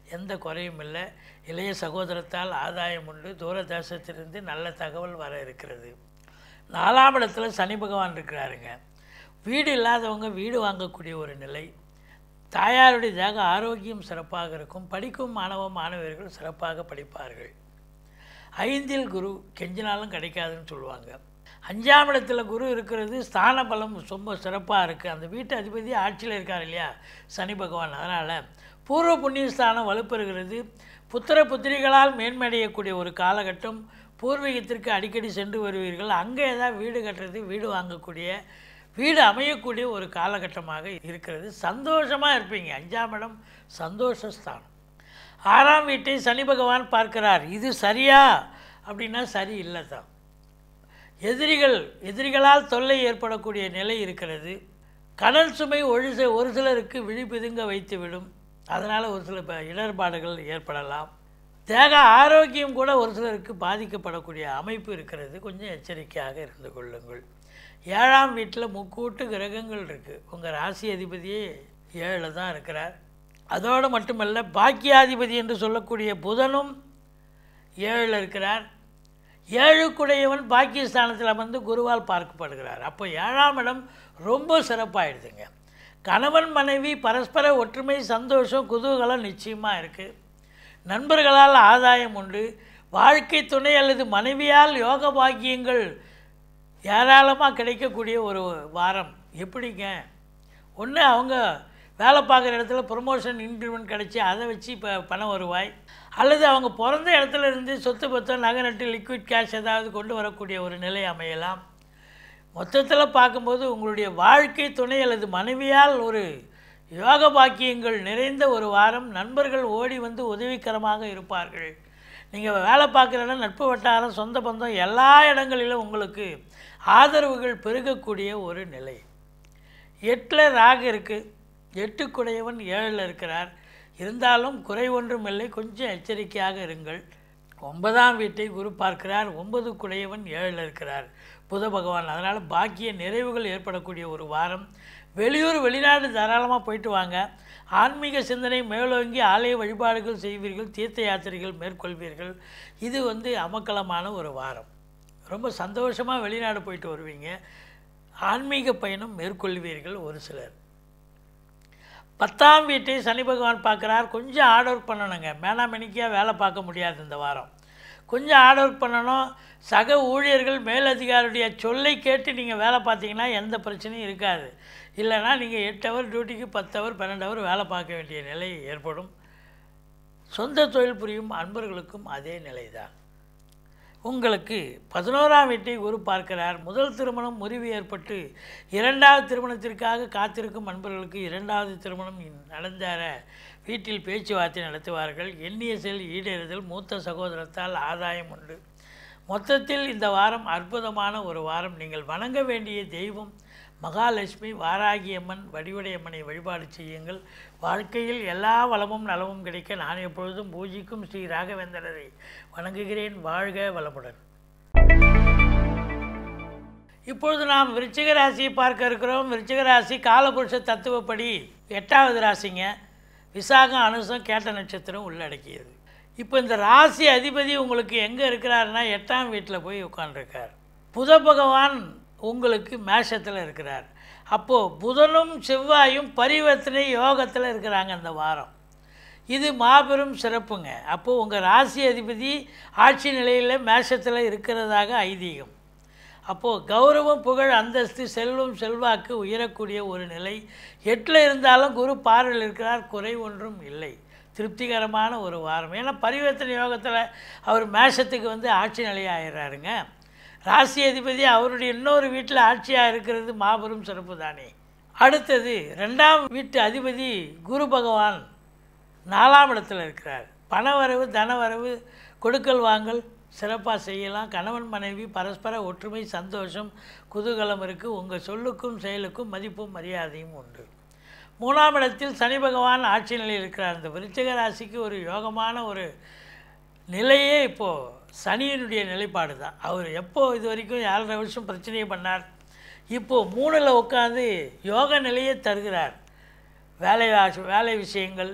எந்த குறையும் இல்லை. இளைய சகோதரத்தால் ஆதாயம் உண்டு. தூர தேசத்திலிருந்து நல்ல தகவல் வர இருக்கிறது. 4ஆம் இடத்துல சனி பகவான் இருக்கிறாருங்க. வீடு இல்லாதவங்க வீடு வாங்கக்கூடிய ஒரு நிலை. தாயாருடைய தேக ஆரோக்கியம் சிறப்பாக இருக்கும். படிக்கும் மாணவர்கள் சிறப்பாக படிப்பார்கள். 5இல் குரு கெஞ்சினாலும் கிடைக்காதுன்னு சொல்லுவாங்க. 5ஆம் இடத்துல குரு இருக்கிறது. ஸ்தான பலம் ரொம்ப சிறப்பாக இருக்குது. அந்த வீட்டு அதிபதி ஆட்சியில் இருக்கார் இல்லையா சனி பகவான். அதனால் பூர்வ புண்ணிய ஸ்தானம் வலுப்பெறுகிறது. புத்திர புத்திரிகளால் மேன்மையடையக்கூடிய ஒரு காலகட்டம். பூர்வீகத்திற்கு அடிக்கடி சென்று வருவீர்கள். அங்கே ஏதாவது வீடு கட்டுறது, வீடு வாங்கக்கூடிய, வீடு அமையக்கூடிய ஒரு காலகட்டமாக இருக்கிறது. சந்தோஷமாக இருப்பீங்க. 5ஆம் இடம் சந்தோஷஸ்தானம். 6ஆம் வீட்டை சனி பகவான் பார்க்கிறார். இது சரியா அப்படின்னா சரி இல்லை தான். எதிரிகளால் தொல்லை ஏற்படக்கூடிய நிலை இருக்கிறது. கடன் சுமை ஒரு சிலருக்கு விழிப்பிதுங்க வைத்துவிடும். அதனால் ஒரு சில இடர்பாடுகள் ஏற்படலாம். தேக ஆரோக்கியம் கூட ஒரு சிலருக்கு பாதிக்கப்படக்கூடிய அமைப்பு இருக்கிறது. கொஞ்சம் எச்சரிக்கையாக இருந்து கொள்ளுங்கள். 7ஆம் வீட்டில் முக்கூட்டு கிரகங்கள் இருக்குது. உங்கள் ராசி அதிபதியே 7 தான் இருக்கிறார். அதோடு மட்டுமல்ல, பாக்கியாதிபதி என்று சொல்லக்கூடிய புதனும் 7 இருக்கிறார். 7க்குடையவன் பாக்கியஸ்தானத்தில் அமர்ந்து குருவால் பார்க்கப்படுகிறார். அப்போ 7ஆம் இடம் ரொம்ப சிறப்பாகிடுதுங்க. கணவன் மனைவி பரஸ்பர ஒற்றுமை, சந்தோஷம், குதூகலம் நிச்சயமாக இருக்குது. நண்பர்களால் ஆதாயம் உண்டு. வாழ்க்கை துணை அல்லது மனைவியால் யோக பாக்கியங்கள் ஏராளமாக கிடைக்கக்கூடிய ஒரு வாரம். எப்படிங்க? ஒன்று அவங்க வேலை பார்க்குற இடத்துல ப்ரொமோஷன், இன்க்ரிமெண்ட் கிடச்சி அதை வச்சு இப்போ பணம் வருவாய், அல்லது அவங்க பிறந்த இடத்துல இருந்து சொத்து பத்தம், நகை நட்டு, லிக்விட் கேஷ் ஏதாவது கொண்டு வரக்கூடிய ஒரு நிலை அமையலாம். மொத்தத்தில் பார்க்கும்போது உங்களுடைய வாழ்க்கை துணை அல்லது மனைவியால் ஒரு யோக பாக்கியங்கள் நிறைந்த ஒரு வாரம். நண்பர்கள் ஓடி வந்து உதவிகரமாக இருப்பார்கள். நீங்கள் வேலை பார்க்குற இடம், நட்பு வட்டாரம், சொந்த பந்தம் எல்லா இடங்களிலும் உங்களுக்கு ஆதரவுகள் பெருகக்கூடிய ஒரு நிலை. 8ல் ராகு இருக்குது. 8க்குடையவன் 7ல் இருக்கிறார். இருந்தாலும் குறை ஒன்றும் இல்லை. கொஞ்சம் எச்சரிக்கையாக இருங்கள். 9ஆம் வீட்டை குரு பார்க்கிறார். 9க்குடையவன் 7ல் இருக்கிறார் புத பகவான். அதனால் பாக்கிய நிறைவுகள் ஏற்படக்கூடிய ஒரு வாரம். வெளியூர் வெளிநாடு தாராளமாக போயிட்டு வாங்க. ஆன்மீக சிந்தனை மேலோங்கி ஆலய வழிபாடுகள் செய்வீர்கள். தீர்த்த யாத்திரைகள் மேற்கொள்வீர்கள். இது அமக்கலமான ஒரு வாரம். ரொம்ப சந்தோஷமாக வெளிநாடு போயிட்டு வருவீங்க. ஆன்மீக பயணம் மேற்கொள்வீர்கள் ஒரு சிலர். 10ஆம் வீட்டை சனி பகவான் பார்க்குறார். கொஞ்சம் ஹார்ட் ஒர்க் பண்ணணுங்க. மேனாமெனிக்காக வேலை பார்க்க முடியாது இந்த வாரம். கொஞ்சம் ஹார்ட் ஒர்க் பண்ணணும். சக ஊழியர்கள், மேலதிகாரியுடைய சொல்லை கேட்டு நீங்கள் வேலை பார்த்தீங்கன்னா எந்த பிரச்சனையும் இருக்காது. இல்லைனா நீங்கள் 8 ஹவர் டியூட்டிக்கு 10 ஹவர் 12 ஹவர் வேலை பார்க்க வேண்டிய நிலை ஏற்படும். சொந்த தொழில் புரியும் அன்பர்களுக்கும் அதே நிலை தான். உங்களுக்கு 11ஆம் வீட்டை குரு பார்க்கிறார். முதல் திருமணம் முறிவு ஏற்பட்டு 2வது திருமணத்திற்காக காத்திருக்கும் அன்பர்களுக்கு 2வது திருமணம் நடந்தேற வீட்டில் பேச்சுவார்த்தை நடத்துவார்கள். எண்ணிய செயல் ஈடேறுதல். மூத்த சகோதரத்தால் ஆதாயம் உண்டு. மொத்தத்தில் இந்த வாரம் அற்புதமான ஒரு வாரம். நீங்கள் வணங்க வேண்டிய தெய்வம் மகாலட்சுமி, வாராகியம்மன், வடிவடையம்மனை வழிபாடு செய்யுங்கள். வாழ்க்கையில் எல்லா வளமும் நலமும் கிடைக்க நான் எப்பொழுதும் பூஜிக்கும் ஸ்ரீ ராகவேந்திரரை வணங்குகிறேன். வாழ்க வளமுடன். இப்பொழுது நாம் விருச்சிக ராசியை பார்க்க இருக்கிறோம். விருச்சிக ராசி காலபுருஷ தத்துவப்படி 8வது ராசிங்க. விசாகம், அனுசம், கேட்ட நட்சத்திரம் உள்ளடக்கியது. இப்போ இந்த ராசி அதிபதி உங்களுக்கு எங்கே இருக்கிறாருன்னா 8ஆம் வீட்டில் போய் உட்காண்டிருக்கார். புத பகவான் உங்களுக்கு மேஷத்தில் இருக்கிறார். அப்போது புதனும் செவ்வாயும் பரிவர்த்தனை யோகத்தில் இருக்கிறாங்க இந்த வாரம். இது மாபெரும் சிறப்புங்க. அப்போது உங்கள் ராசி அதிபதி ஆட்சி நிலையில் மேஷத்தில் இருக்கிறதாக ஐதீகம். அப்போது கௌரவம், புகழ், அந்தஸ்து, செல்வம், செல்வாக்கு உயரக்கூடிய ஒரு நிலை. 8ல் இருந்தாலும் குரு பார்வையில் இருக்கிறார். குறை ஒன்றும் இல்லை. திருப்திகரமான ஒரு வாரம். ஏன்னா பரிவர்த்தனை யோகத்தில் அவர் மேஷத்துக்கு ஆட்சி நிலையாகிறாருங்க. ராசி அதிபதி அவருடைய இன்னொரு வீட்டில் ஆட்சியாக இருக்கிறது மாபெரும் சிறப்பு தானே. அடுத்தது 2ஆம் வீட்டு அதிபதி குரு பகவான் 4ஆம் இடத்துல இருக்கிறார். பணவரவு, தனவரவு, கொடுக்கல் வாங்கல் சிறப்பாக செய்யலாம். கணவன் மனைவி பரஸ்பர ஒற்றுமை, சந்தோஷம், குதூகலம் இருக்குது. உங்கள் சொல்லுக்கும் செயலுக்கும் மதிப்பும் மரியாதையும் உண்டு. 3ஆம் இடத்தில் சனி பகவான் ஆட்சி நிலையில் இருக்கிறார். இந்த விருச்சிக ராசிக்கு ஒரு யோகமான ஒரு நிலையே இப்போது சனியினுடைய நிலைப்பாடு தான். அவர் இது வரைக்கும் 7.5 வருஷம் பிரச்சனையை பண்ணார். இப்போது 3ல் உட்காந்து யோக நிலையை தருகிறார். வேலை விஷயங்கள்,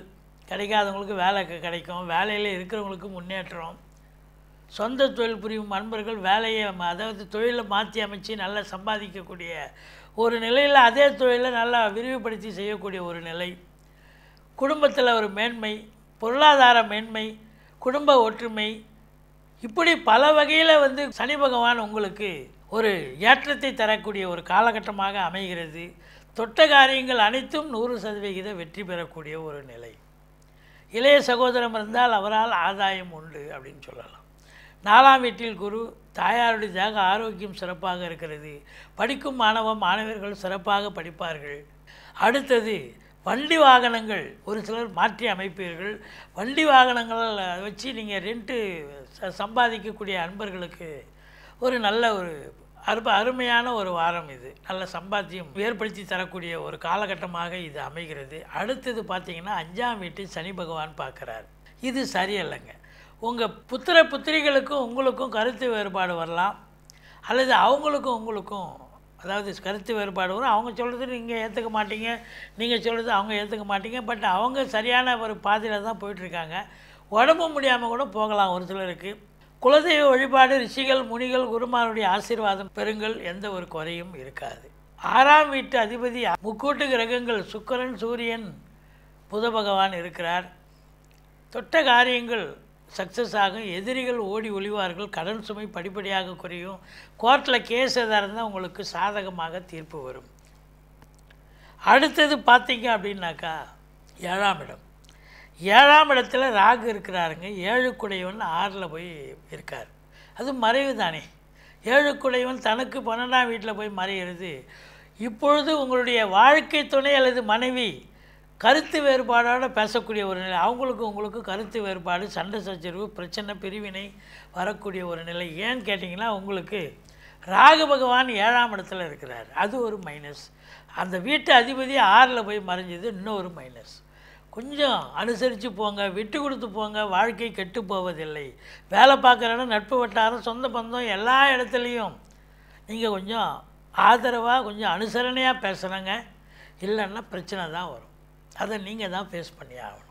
கிடைக்காதவங்களுக்கு வேலை கிடைக்கும், வேலையில் இருக்கிறவங்களுக்கு முன்னேற்றம், சொந்த தொழில் புரியும் அன்பர்கள் வேலையை அதாவது தொழிலை மாற்றி அமைச்சு நல்லா சம்பாதிக்கக்கூடிய ஒரு நிலையில் அதே தொழிலை நல்லா விரிவுபடுத்தி செய்யக்கூடிய ஒரு நிலை, குடும்பத்தில் ஒரு மேன்மை, பொருளாதார மேன்மை, குடும்ப ஒற்றுமை, இப்படி பல வகையில் சனி பகவான் உங்களுக்கு ஒரு ஏற்றத்தை தரக்கூடிய ஒரு காலகட்டமாக அமைகிறது. தொட்ட காரியங்கள் அனைத்தும் 100% வெற்றி பெறக்கூடிய ஒரு நிலை. இளைய சகோதரம் இருந்தால் அவரால் ஆதாயம் உண்டு அப்படின்னு சொல்லலாம். 4ஆம் வீட்டில் குரு, தாயாருடைய தேக ஆரோக்கியம் சிறப்பாக இருக்கிறது. படிக்கும் மாணவர்கள் சிறப்பாக படிப்பார்கள். அடுத்தது வண்டி வாகனங்கள் ஒரு சிலர் மாற்றி அமைப்பீர்கள். வண்டி வாகனங்கள் வச்சு நீங்கள் ரெண்ட்டு சம்பாதிக்கக்கூடிய அன்பர்களுக்கு ஒரு நல்ல ஒரு அருமையான ஒரு வாரம் இது. நல்ல சம்பாத்தியம் ஏற்படுத்தி தரக்கூடிய ஒரு காலகட்டமாக இது அமைகிறது. அடுத்தது பார்த்திங்கன்னா 5ஆம் வீட்டை சனி பகவான் பார்க்குறார். இது சரியல்லைங்க. உங்கள் புத்திரிகளுக்கும் உங்களுக்கும் கருத்து வேறுபாடு வரலாம், அல்லது அவங்களுக்கும் உங்களுக்கும் அதாவது கருத்து வேறுபாடு வரும். அவங்க சொல்கிறது நீங்கள் ஏற்றுக்க மாட்டீங்க, நீங்கள் சொல்கிறது அவங்க ஏற்றுக்க மாட்டீங்க. பட் அவங்க சரியான ஒரு பாதையில் தான் போயிட்டுருக்காங்க. உடம்பு முடியாமல் கூட போகலாம் ஒரு சிலருக்கு. குலதெய்வ வழிபாடு, ரிஷிகள், முனிகள், குருமாருடைய ஆசீர்வாதம் பெறுங்கள், எந்த ஒரு குறையும் இருக்காது. 6ஆம் வீட்டு அதிபதி முக்கூட்டு கிரகங்கள் சுக்கிரன், சூரியன், புத பகவான் இருக்கிறார். தொட்ட காரியங்கள் சக்ஸஸ் ஆகும், எதிரிகள் ஓடி ஒளிவார்கள், கடன் சுமை படிப்படியாக குறையும், கோர்ட்டில் கேஸ் எதாக இருந்தால் உங்களுக்கு சாதகமாக தீர்ப்பு வரும். அடுத்தது பார்த்தீங்க அப்படின்னாக்கா 7ஆம் இடம். 7ஆம் இடத்துல ராகு இருக்கிறாருங்க. 7 குடையவன் 6ல் போய் இருக்கார். அது மறைவு தானே. 7 குடையவன் தனக்கு 12ஆம் வீட்டில் போய் மறைகிறது. இப்பொழுது உங்களுடைய வாழ்க்கை துணை அல்லது மனைவி கருத்து வேறுபாடோடு பேசக்கூடிய ஒரு நிலை, அவங்களுக்கு உங்களுக்கு கருத்து வேறுபாடு, சண்டை சச்சரவு, பிரச்சனை, பிரிவினை வரக்கூடிய ஒரு நிலை. ஏன்னு கேட்டிங்கன்னா உங்களுக்கு ராகு பகவான் 7ஆம் இடத்துல இருக்கிறார். அது ஒரு மைனஸ். அந்த வீட்டு அதிபதி 6ல் போய் மறைஞ்சது இன்னொரு மைனஸ். கொஞ்சம் அனுசரித்து போங்க, விட்டு கொடுத்து போங்க, வாழ்க்கை கெட்டு போவதில்லை. வேலை பார்க்குற இடம், நட்பு வட்டாரம், சொந்த பந்தம் எல்லா இடத்துலையும் நீங்கள் கொஞ்சம் ஆதரவாக கொஞ்சம் அனுசரணையாக பேசுகிறங்க. இல்லைன்னா பிரச்சனை தான் வரும். அதை நீங்கள் தான் ஃபேஸ் பண்ணி ஆகணும்.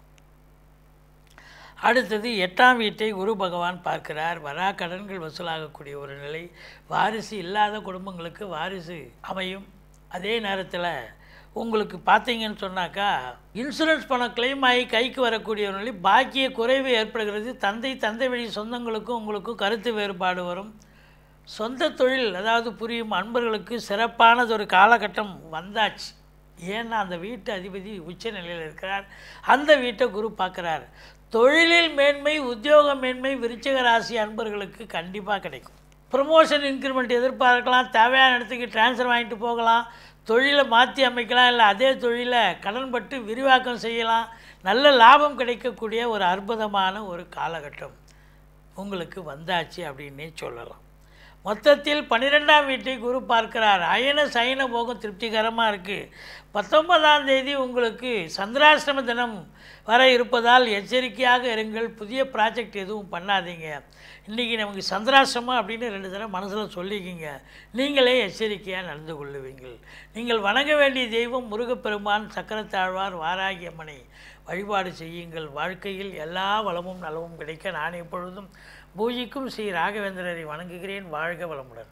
அடுத்தது 8ஆம் வீட்டை குரு பகவான் பார்க்கிறார். வரா கடன்கள் வசூலாகக்கூடிய ஒரு நிலை, வாரிசு இல்லாத குடும்பங்களுக்கு வாரிசு அமையும். அதே நேரத்தில் உங்களுக்கு பார்த்தீங்கன்னு சொன்னாக்கா இன்சூரன்ஸ் பணம் கிளைம் ஆகி கைக்கு வரக்கூடிய ஒரு நிலை, பாக்கிய குறைவு ஏற்படுகிறது. தந்தை வழி சொந்தங்களுக்கும் உங்களுக்கும் கருத்து வேறுபாடு வரும். சொந்த தொழில் அதாவது புரியும் அன்பர்களுக்கு சிறப்பானது ஒரு காலகட்டம் வந்தாச்சு. ஏன்னா அந்த வீட்டு அதிபதி உச்ச நிலையில் இருக்கிறார். அந்த வீட்டை குரு பார்க்குறார். தொழிலில் மேன்மை, உத்தியோக மேன்மை விருச்சிக ராசி அன்பர்களுக்கு கண்டிப்பாக கிடைக்கும். ப்ரமோஷன், இன்க்ரிமெண்ட் எதிர்பார்க்கலாம். தேவையான இடத்துக்கு ட்ரான்ஸ்ஃபர் வாங்கிட்டு போகலாம். தொழிலை மாற்றி அமைக்கலாம். இல்லை அதே தொழிலை கடன்பட்டு விரிவாக்கம் செய்யலாம். நல்ல லாபம் கிடைக்கக்கூடிய ஒரு அற்புதமான ஒரு காலகட்டம் உங்களுக்கு வந்தாச்சு அப்படின்னே சொல்லலாம். மொத்தத்தில் 12ஆம் வீட்டை குரு பார்க்கிறார். அயன சயன போகம் திருப்திகரமாக இருக்குது. 19ஆம் தேதி உங்களுக்கு சந்திராஷ்டம தினம் வர இருப்பதால் எச்சரிக்கையாக இருங்கள். புதிய ப்ராஜெக்ட் எதுவும் பண்ணாதீங்க. இன்றைக்கி நமக்கு சந்திராஷ்டமம் அப்படின்னு 2 தடவை மனசில் சொல்லிக்கிங்க. நீங்களே எச்சரிக்கையாக நடந்து கொள்ளுவீங்கள். நீங்கள் வணங்க வேண்டிய தெய்வம் முருகப்பெருமான், சக்கரத்தாழ்வார், வாராகி அம்மனை வழிபாடு செய்யுங்கள். வாழ்க்கையில் எல்லா வளமும் நலமும் கிடைக்க நான் எப்பொழுதும் பூஜிக்கும் ஸ்ரீ ராகவேந்திரரை வணங்குகிறேன். வாழ்க வளமுடன்.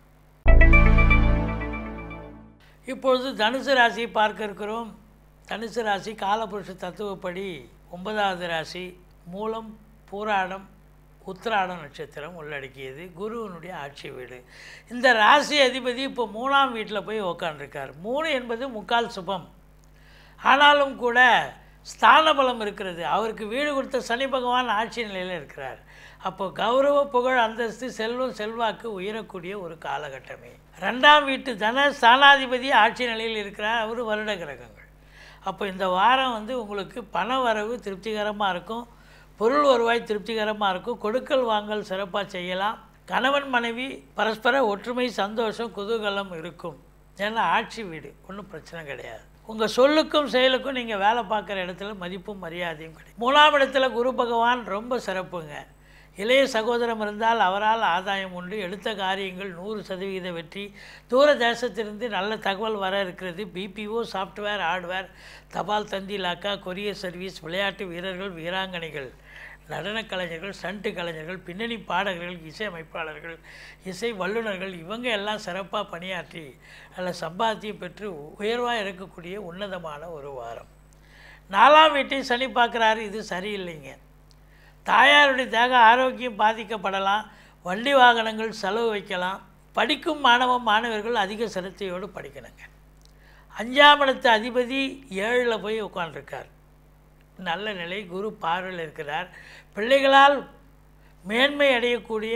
இப்பொழுது தனுசு ராசியை பார்க்க இருக்கிறோம். தனுசு ராசி காலபுருஷ தத்துவப்படி 9வது ராசி. மூலம், பூராடம், உத்திராடம் நட்சத்திரம் உள்ளடக்கியது. குருவனுடைய ஆட்சி வீடு. இந்த ராசி அதிபதி இப்போ 3ஆம் வீட்டில் போய் உக்காண்டிருக்கார். 3 என்பது முக்கால் சுபம். ஆனாலும் கூட ஸ்தான பலம் இருக்கிறது. அவருக்கு வீடு கொடுத்த சனி பகவான் ஆட்சி நிலையில் இருக்கிறார். அப்போ கௌரவ, புகழ், அந்தஸ்து, செல்வம், செல்வாக்கு உயரக்கூடிய ஒரு காலகட்டமே. 2ஆம் வீட்டு தன ஸ்தானாதிபதி ஆட்சி நிலையில் இருக்கிறார். அவர் வருட கிரகங்கள். அப்போ இந்த வாரம் உங்களுக்கு பண வரவு திருப்திகரமாக இருக்கும். பொருள் வருவாய் திருப்திகரமாக இருக்கும். கொடுக்கல் வாங்கல் சிறப்பாக செய்யலாம். கணவன் மனைவி பரஸ்பர ஒற்றுமை, சந்தோஷம், குதூகலம் இருக்கும். ஏன்னா ஆட்சி வீடு, ஒன்றும் பிரச்சனை கிடையாது. உங்கள் சொல்லுக்கும் செயலுக்கும் நீங்கள் வேலை பார்க்குற இடத்துல மதிப்பும் மரியாதையும் கிடைக்கும். 3ஆம் இடத்துல குரு பகவான் ரொம்ப சிறப்புங்க. இளைய சகோதரம் இருந்தால் அவரால் ஆதாயம் உண்டு. எடுத்த காரியங்கள் 100% வெற்றி. தூர தேசத்திலிருந்து நல்ல தகவல் வர இருக்கிறது. பிபிஓ, சாஃப்ட்வேர், ஹார்ட்வேர், தபால் தந்தி, லாக்கா, கொரியர் சர்வீஸ், விளையாட்டு வீரர்கள், வீராங்கனைகள், நடனக் கலைஞர்கள், ஸ்டண்ட் கலைஞர்கள், பின்னணி பாடகர்கள், இசை அமைப்பாளர்கள், இசை வல்லுநர்கள், இவங்க எல்லாம் சிறப்பாக பணியாற்றி நல்ல சம்பாத்தியம் பெற்று உயர்வாக இருக்கக்கூடிய உன்னதமான ஒரு வாரம். 4ஆம் வீட்டை சனி பார்க்குறாரு. இது சரியில்லைங்க. தாயாருடைய தேக ஆரோக்கியம் பாதிக்கப்படலாம். வண்டி வாகனங்கள் செலவு வைக்கலாம். படிக்கும் மாணவர்கள் அதிக சிரத்தையோடு படிக்கணுங்க. 5ஆம் இடத்து அதிபதி 7ல் போய் உட்காந்துருக்கார். நல்ல நிலை. குரு பார்வையில் இருக்கிறார். பிள்ளைகளால் மேன்மை அடையக்கூடிய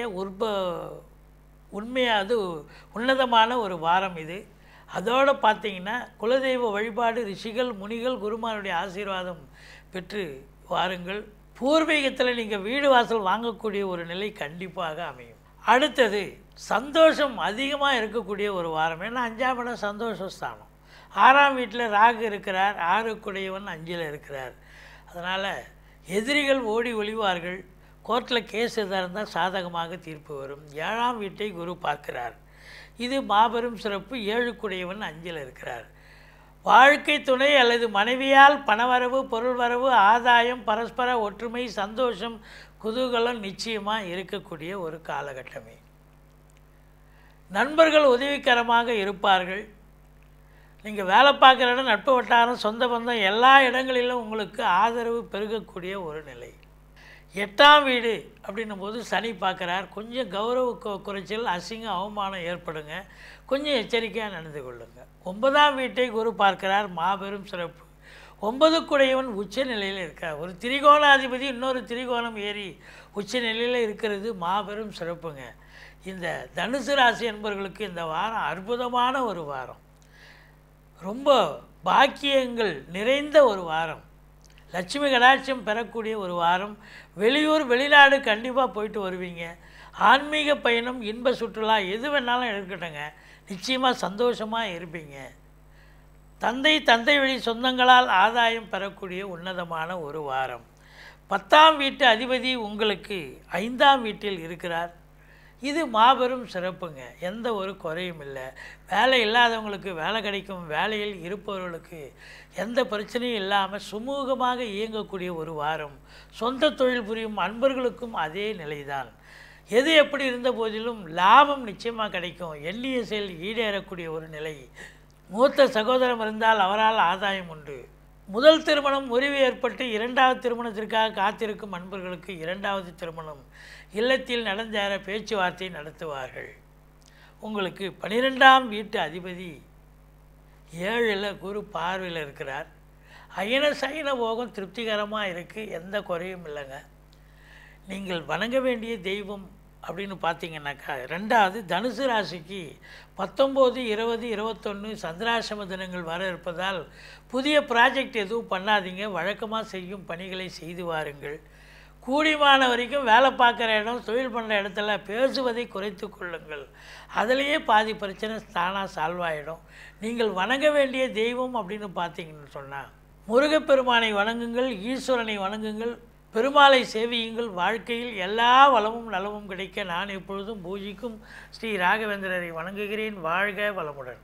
உண்மையாது உன்னதமான ஒரு வாரம் இது. அதோடு பார்த்திங்கன்னா குலதெய்வ வழிபாடு, ரிஷிகள், முனிகள், குருமாருடைய ஆசீர்வாதம் பெற்று வாருங்கள். பூர்வீகத்தில் நீங்கள் வீடு வாசல் வாங்கக்கூடிய ஒரு நிலை கண்டிப்பாக அமையும். அடுத்தது சந்தோஷம் அதிகமாக இருக்கக்கூடிய ஒரு வாரம். ஏன்னா 5ஆம் இடம் சந்தோஷஸ்தானம். 6ஆம் வீட்டில் ராகு இருக்கிறார். 6க்குடையவன் 5ல் இருக்கிறார். அதனால் எதிரிகள் ஓடி ஒளிவார்கள். கோர்ட்டில் கேஸ் எதாக இருந்தால் சாதகமாக தீர்ப்பு வரும். 7ஆம் வீட்டை குரு பார்க்கிறார். இது மாபெரும் சிறப்பு. 7க்குடையவன் 5ல் இருக்கிறார். வாழ்க்கை துணை அல்லது மனைவியால் பணவரவு, பொருள் வரவு, ஆதாயம், பரஸ்பர ஒற்றுமை, சந்தோஷம், குதூகலம் நிச்சயமாக இருக்கக்கூடிய ஒரு காலகட்டமே. நண்பர்கள் உதவிகரமாக இருப்பார்கள். நீங்கள் வேலை பார்க்குற இடம், நட்பு வட்டாரம், சொந்த பந்தம் எல்லா இடங்களிலும் உங்களுக்கு ஆதரவு பெருகக்கூடிய ஒரு நிலை. 8ஆம் வீடு அப்படின்னும் போது சனி பார்க்குறார். கொஞ்சம் கௌரவ குறைச்சல், அசிங்கம், அவமானம் ஏற்படுங்க. கொஞ்சம் எச்சரிக்கையாக நடந்து கொள்ளுங்க. 9ஆம் வீட்டை குரு பார்க்கிறார். மாபெரும் சிறப்பு. 9க்குடையவன் உச்ச நிலையில் இருக்கார். ஒரு திரிகோணாதிபதி இன்னொரு திரிகோணம் ஏறி உச்ச நிலையில் இருக்கிறது. மாபெரும் சிறப்புங்க. இந்த தனுசு ராசி என்பவர்களுக்கு இந்த வாரம் அற்புதமான ஒரு வாரம். ரொம்ப பாக்கியங்கள் நிறைந்த ஒரு வாரம். லட்சுமி கடாட்சம் பெறக்கூடிய ஒரு வாரம். வெளியூர் வெளிநாடு கண்டிப்பாக போயிட்டு வருவீங்க. ஆன்மீக பயணம், இன்ப சுற்றுலா எது வேணாலும் இருக்கட்டுங்க. நிச்சயமாக சந்தோஷமாக இருப்பீங்க. தந்தை வழி சொந்தங்களால் ஆதாயம் பெறக்கூடிய உன்னதமான ஒரு வாரம். 10ஆம் வீட்டு அதிபதி உங்களுக்கு 5ஆம் வீட்டில் இருக்கிறார். இது மாபெரும் சிறப்புங்க. எந்த ஒரு குறையும் இல்லை. வேலை இல்லாதவங்களுக்கு வேலை கிடைக்கும். வேலையில் இருப்பவர்களுக்கு எந்த பிரச்சனையும் இல்லாமல் சுமூகமாக இயங்கக்கூடிய ஒரு வாரம். சொந்த தொழில் புரியும் அன்பர்களுக்கும் அதே நிலைதான். எது எப்படி இருந்த போதிலும் லாபம் நிச்சயமாக கிடைக்கும். எண்ணிய செயல் ஈடேறக்கூடிய ஒரு நிலை. மூத்த சகோதரம் இருந்தால் அவரால் ஆதாயம் உண்டு. முதல் திருமணம் முறிவு ஏற்பட்டு 2வது திருமணத்திற்காக காத்திருக்கும் அன்பர்களுக்கு 2வது திருமணம் இல்லத்தில் நடந்தேற பேச்சுவார்த்தை நடத்துவார்கள். உங்களுக்கு 12ஆம் வீட்டு அதிபதி 7ல் குரு பார்வையில் இருக்கிறார். அயன சயன போகம் திருப்திகரமாக இருக்குது. எந்த குறையும் இல்லைங்க. நீங்கள் வணங்க வேண்டிய தெய்வம் அப்படின்னு பார்த்தீங்கன்னாக்கா, 2வது தனுசு ராசிக்கு 19, 20, 21 சந்திராசிரம தினங்கள் வர இருப்பதால் புதிய ப்ராஜெக்ட் எதுவும் பண்ணாதீங்க. வழக்கமாக செய்யும் பணிகளை செய்து வாருங்கள். கூடிமான வரைக்கும் வேலை பார்க்குற இடம், தொழில் பண்ணுற இடத்துல பேசுவதை குறைத்து கொள்ளுங்கள். அதிலேயே பாதி பிரச்சனை தானாக சால்வ் ஆகிடும். நீங்கள் வணங்க வேண்டிய தெய்வம் அப்படின்னு பார்த்தீங்கன்னு சொன்னால் முருகப்பெருமானை வணங்குங்கள், ஈஸ்வரனை வணங்குங்கள், பெருமாளை சேவியுங்கள். வாழ்க்கையில் எல்லா வளமும் நலமும் கிடைக்க நான் எப்பொழுதும் பூஜிக்கும் ஸ்ரீ ராகவேந்திரரை வணங்குகிறேன். வாழ்க வளமுடன்.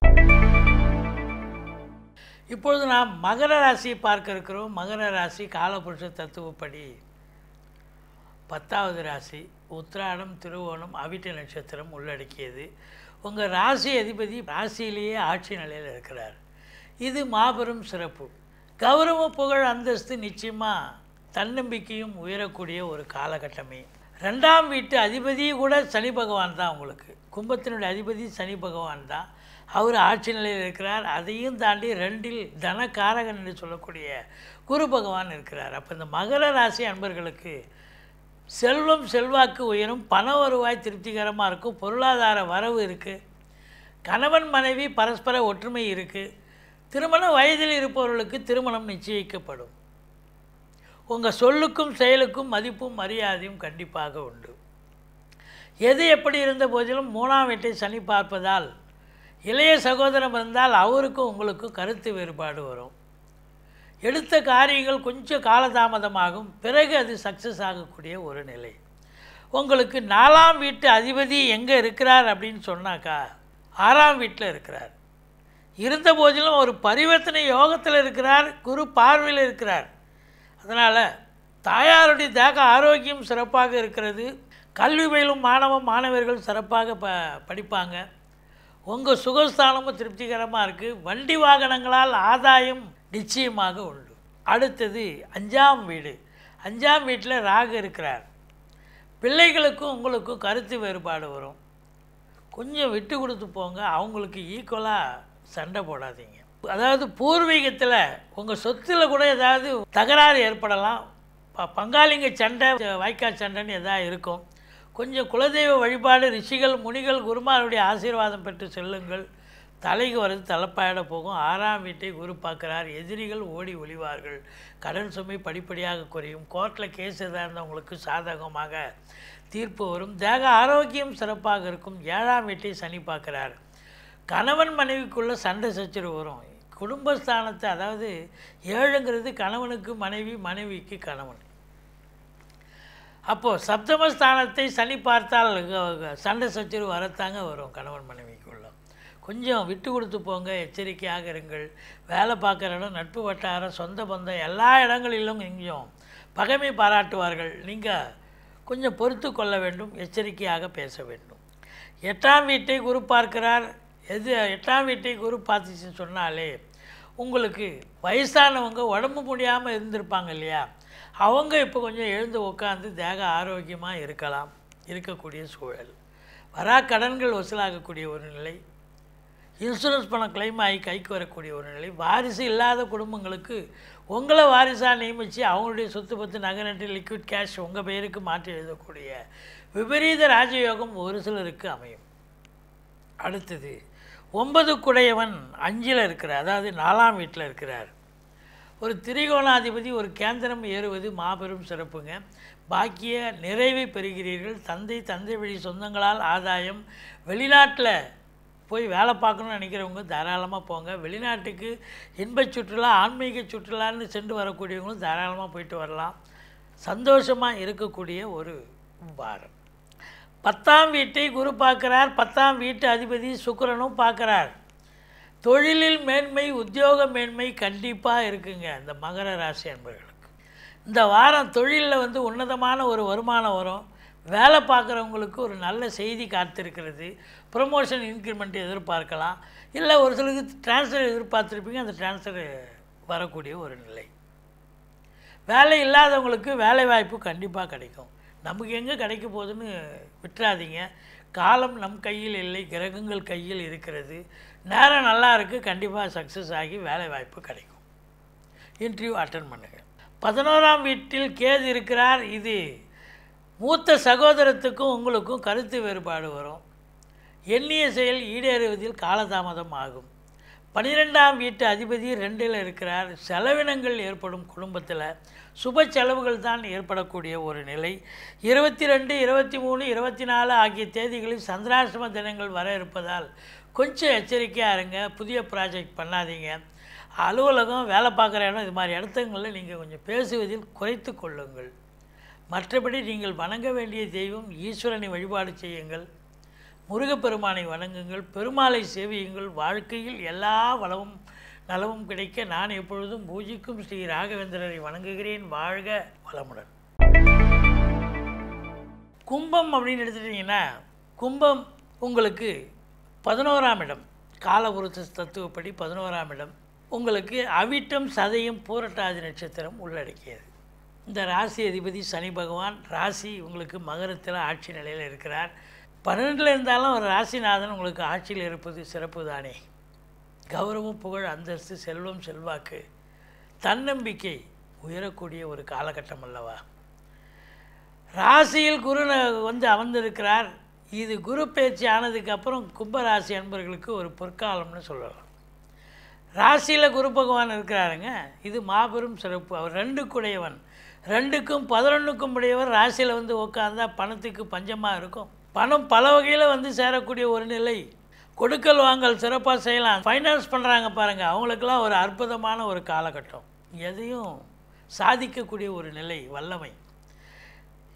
இப்பொழுது நாம் மகர ராசியை பார்க்க இருக்கிறோம். மகர ராசி காலபுருஷ தத்துவப்படி 10வது ராசி. உத்திராடம், திருவோணம், அவிட்ட நட்சத்திரம் உள்ளடக்கியது. உங்கள் ராசி அதிபதி ராசியிலேயே ஆட்சி நிலையில் இருக்கிறார். இது மாபெரும் சிறப்பு. கௌரவ, புகழ், அந்தஸ்து நிச்சயமாக தன்னம்பிக்கையும் உயரக்கூடிய ஒரு காலகட்டமே. 2ஆம் வீட்டு அதிபதி கூட சனி பகவான் தான். உங்களுக்கு கும்பத்தினுடைய அதிபதி சனி பகவான் தான். அவர் ஆட்சி நிலையில் இருக்கிறார். அதையும் தாண்டி 2ல் தனகாரகன் என்று சொல்லக்கூடிய குரு பகவான் இருக்கிறார். அப்போ இந்த மகர ராசி அன்பர்களுக்கு செல்வம், செல்வாக்கு உயரும். பண வருவாய் திருப்திகரமாக இருக்கும். பொருளாதார வரவு இருக்குது. கணவன் மனைவி பரஸ்பர ஒற்றுமை இருக்குது. திருமண வயதில் இருப்பவர்களுக்கு திருமணம் நிச்சயிக்கப்படும். உங்கள் சொல்லுக்கும் செயலுக்கும் மதிப்பும் மரியாதையும் கண்டிப்பாக உண்டு. எது எப்படி இருந்த போதிலும் 3ஆம் வீட்டை சனி பார்ப்பதால் இளைய சகோதரம் இருந்தால் அவருக்கும் உங்களுக்கும் கருத்து வேறுபாடு வரும். எடுத்த காரியங்கள் கொஞ்சம் காலதாமதமாகும். பிறகு அது சக்ஸஸ் ஆகக்கூடிய ஒரு நிலை. உங்களுக்கு 4ஆம் வீட்டு அதிபதி எங்கே இருக்கிறார் அப்படின்னு சொன்னாக்கா 6ஆம் வீட்டில் இருக்கிறார். இருந்த போதிலும் ஒரு பரிவர்த்தனை யோகத்தில் இருக்கிறார், குரு பார்வையில் இருக்கிறார். அதனால் தாயாருடைய தேக ஆரோக்கியம் சிறப்பாக இருக்கிறது. கல்வி பயிலும் மாணவர்கள் சிறப்பாக படிப்பாங்க. உங்கள் சுகஸ்தானமும் திருப்திகரமாக இருக்குது. வண்டி வாகனங்களால் ஆதாயம் நிச்சயமாக உண்டு. அடுத்தது 5ஆம் வீடு. 5ஆம் வீட்டில் ராகு இருக்கிறார். பிள்ளைகளுக்கும் உங்களுக்கும் கருத்து வேறுபாடு வரும். கொஞ்சம் விட்டு கொடுத்து போங்க. அவங்களுக்கு ஈக்குவலாக சண்டை போடாதீங்க. அதாவது பூர்வீகத்தில் உங்கள் சொத்தில் கூட ஏதாவது தகராறு ஏற்படலாம். பங்காளிங்க சண்டை, வாய்க்கால் சண்டைன்னு எதாவது இருக்கும். கொஞ்சம் குலதெய்வ வழிபாடு, ரிஷிகள் முனிகள் குருமாருடைய ஆசீர்வாதம் பெற்று செல்லுங்கள். தலைக்கு வரது தலைப்பாயிட போகும். 6ஆம் வீட்டை குரு பார்க்குறார். எதிரிகள் ஓடி ஒளிவார்கள். கடன் சுமை படிப்படியாக குறையும். கோர்ட்டில் கேஸ் எதாக இருந்தவங்களுக்கு சாதகமாக தீர்ப்பு வரும். தேக ஆரோக்கியம் சிறப்பாக இருக்கும். 7ஆம் வீட்டை சனி பார்க்குறார். கணவன் மனைவிக்குள்ளே சண்டை சச்சரவு வரும். குடும்பஸ்தானத்தை, அதாவது 7ங்கிறது கணவனுக்கு மனைவி, மனைவிக்கு கணவன். அப்போது சப்தமஸ்தானத்தை சனி பார்த்தால் சண்டை சச்சரவு வரத்தாங்க வரும் கணவன் மனைவிக்குள்ள. கொஞ்சம் விட்டு கொடுத்து போங்க. எச்சரிக்கையாக இருங்கள். வேலை பார்க்குற இடம், நட்பு வட்டாரம், சொந்த பந்தம் எல்லா இடங்களிலும் கொஞ்சம் பகைமை பாராட்டுவார்கள். நீங்கள் கொஞ்சம் பொறுத்து கொள்ள வேண்டும். எச்சரிக்கையாக பேச வேண்டும். 8ஆம் வீட்டை குரு பார்க்கிறார். 8ஆம் வீட்டை குரு பார்த்துச்சுன்னு சொன்னாலே உங்களுக்கு வயசானவங்க உடம்பு முடியாமல் இருந்திருப்பாங்க இல்லையா, அவங்க இப்போ கொஞ்சம் எழுந்து உட்காந்து தேக ஆரோக்கியமாக இருக்கக்கூடிய சூழல். வரா கடன்கள் வசூலாகக்கூடிய ஒரு நிலை. இன்சூரன்ஸ் பணம் கிளைம் ஆகி கைக்கு வரக்கூடிய ஒரு நிலை. வாரிசு இல்லாத குடும்பங்களுக்கு உங்களை வாரிசாக நியமித்து அவங்களுடைய சொத்து பத்து நகை நட்டு லிக்விட் கேஷ் உங்கள் பெயருக்கு மாற்றி எழுதக்கூடிய விபரீத ராஜயோகம் ஒரு சிலருக்கு அமையும். அடுத்தது 9 குடையவன் 5ல் இருக்கிறார், அதாவது 4ஆம் வீட்டில் இருக்கிறார். ஒரு திரிகோணாதிபதி ஒரு கேந்திரம் ஏறுவது மாபெரும் சிறப்புங்க. பாக்கிய நிறைவை பெறுகிறீர்கள். தந்தை வழி சொந்தங்களால் ஆதாயம். வெளிநாட்டில் போய் வேலை பார்க்கணுன்னு நினைக்கிறவங்க தாராளமாக போங்க. வெளிநாட்டுக்கு இன்பச் சுற்றுலா, ஆன்மீக சுற்றுலான்னு சென்று வரக்கூடியவங்களும் தாராளமாக போயிட்டு வரலாம். சந்தோஷமாக இருக்கக்கூடிய ஒரு வாரம். 10ஆம் வீட்டை குரு பார்க்குறார். 10ஆம் வீட்டு அதிபதி சுக்கிரனும் பார்க்குறார். தொழிலில் மேன்மை, உத்தியோக மேன்மை கண்டிப்பாக இருக்குங்க இந்த மகர ராசி அன்பர்களுக்கு. இந்த வாரம் தொழிலில் உன்னதமான ஒரு வருமானம் வரும். வேலை பார்க்குறவங்களுக்கு ஒரு நல்ல செய்தி காத்திருக்கிறது. ப்ரொமோஷன், இன்க்ரிமெண்ட் எதிர்பார்க்கலாம். இல்லை ஒரு சிலருக்கு ட்ரான்ஸ்ஃபர் எதிர்பார்த்துருப்பீங்க, அந்த ட்ரான்ஸ்ஃபர் வரக்கூடிய ஒரு நிலை. வேலை இல்லாதவங்களுக்கு வேலை வாய்ப்பு கண்டிப்பாக கிடைக்கும். நமக்கு எங்கே கிடைக்க போகுதுன்னு விட்டுறாதீங்க. காலம் நம் கையில் இல்லை, கிரகங்கள் கையில் இருக்கிறது. நேரம் நல்லா இருக்குது, கண்டிப்பாக சக்ஸஸ் ஆகி வேலை வாய்ப்பு கிடைக்கும். இன்டர்வியூ அட்டன் பண்ணுங்கள். 11ஆம் வீட்டில் கேது இருக்கிறார். இது மூத்த சகோதரத்துக்கும் உங்களுக்கும் கருத்து வேறுபாடு வரும். எண்ணிய செயல் ஈடேறுவதில் காலதாமதம் ஆகும். 12ஆம் வீட்டு அதிபதி 2ல் இருக்கிறார். செலவினங்கள் ஏற்படும். குடும்பத்தில் சுப செலவுகள் தான் ஏற்படக்கூடிய ஒரு நிலை. 22, 23, 24 ஆகிய தேதிகளில் சந்திராசிரம தினங்கள் வர இருப்பதால் கொஞ்சம் எச்சரிக்கையாக இருங்க. புதிய ப்ராஜெக்ட் பண்ணாதீங்க. அலுவலகம், வேலை பார்க்குற இடம், இது மாதிரி இடத்துங்களில் நீங்கள் கொஞ்சம் பேசுவதில் குறைத்து கொள்ளுங்கள். மற்றபடி நீங்கள் வணங்க வேண்டிய தெய்வம் ஈஸ்வரனை வழிபாடு செய்யுங்கள். முருகப்பெருமானை வணங்குங்கள். பெருமாளை சேவியுங்கள். வாழ்க்கையில் எல்லா வளமும் நலமும் கிடைக்க நான் எப்பொழுதும் பூஜிக்கும் ஸ்ரீ ராகவேந்திரரை வணங்குகிறேன். வாழ்க வளமுடன். கும்பம் அப்படின்னு எடுத்துட்டிங்கன்னா, கும்பம் உங்களுக்கு 11ஆம் இடம். காலபுருஷ தத்துவப்படி 11ஆம் இடம் உங்களுக்கு அவிட்டம், சதயம், பூரட்டாதி நட்சத்திரம் உள்ளடக்கியது. இந்த ராசி அதிபதி சனி பகவான். ராசி உங்களுக்கு மகரத்தில் ஆட்சி நிலையில் இருக்கிறார். 12ல் இருந்தாலும் ஒரு ராசிநாதன் உங்களுக்கு ஆட்சியில் இருப்பது சிறப்பு தானே. கௌரவம், புகழ், அந்தஸ்து, செல்வம், செல்வாக்கு, தன்னம்பிக்கை உயரக்கூடிய ஒரு காலகட்டம் அல்லவா. ராசியில் குரு அமர்ந்திருக்கிறார். இது குரு பேச்சு ஆனதுக்கப்புறம் கும்பராசி அன்பர்களுக்கு ஒரு பொற்காலம்னு சொல்லலாம். ராசியில் குரு பகவான் இருக்கிறாருங்க. இது மாபெரும் சிறப்பு. அவர் 2 குடையவன். 2க்கும் 11க்கும் உடையவர். ராசியில் உட்காந்தா பணத்துக்கு பஞ்சமாக இருக்கும். பணம் பல வகையில் சேரக்கூடிய ஒரு நிலை. கொடுக்கல் வாங்கல் சிறப்பாக செய்யலாம். ஃபைனான்ஸ் பண்ணுறாங்க பாருங்கள், அவங்களுக்கெல்லாம் ஒரு அற்புதமான ஒரு காலகட்டம். எதையும் சாதிக்கக்கூடிய ஒரு நிலை, வல்லமை.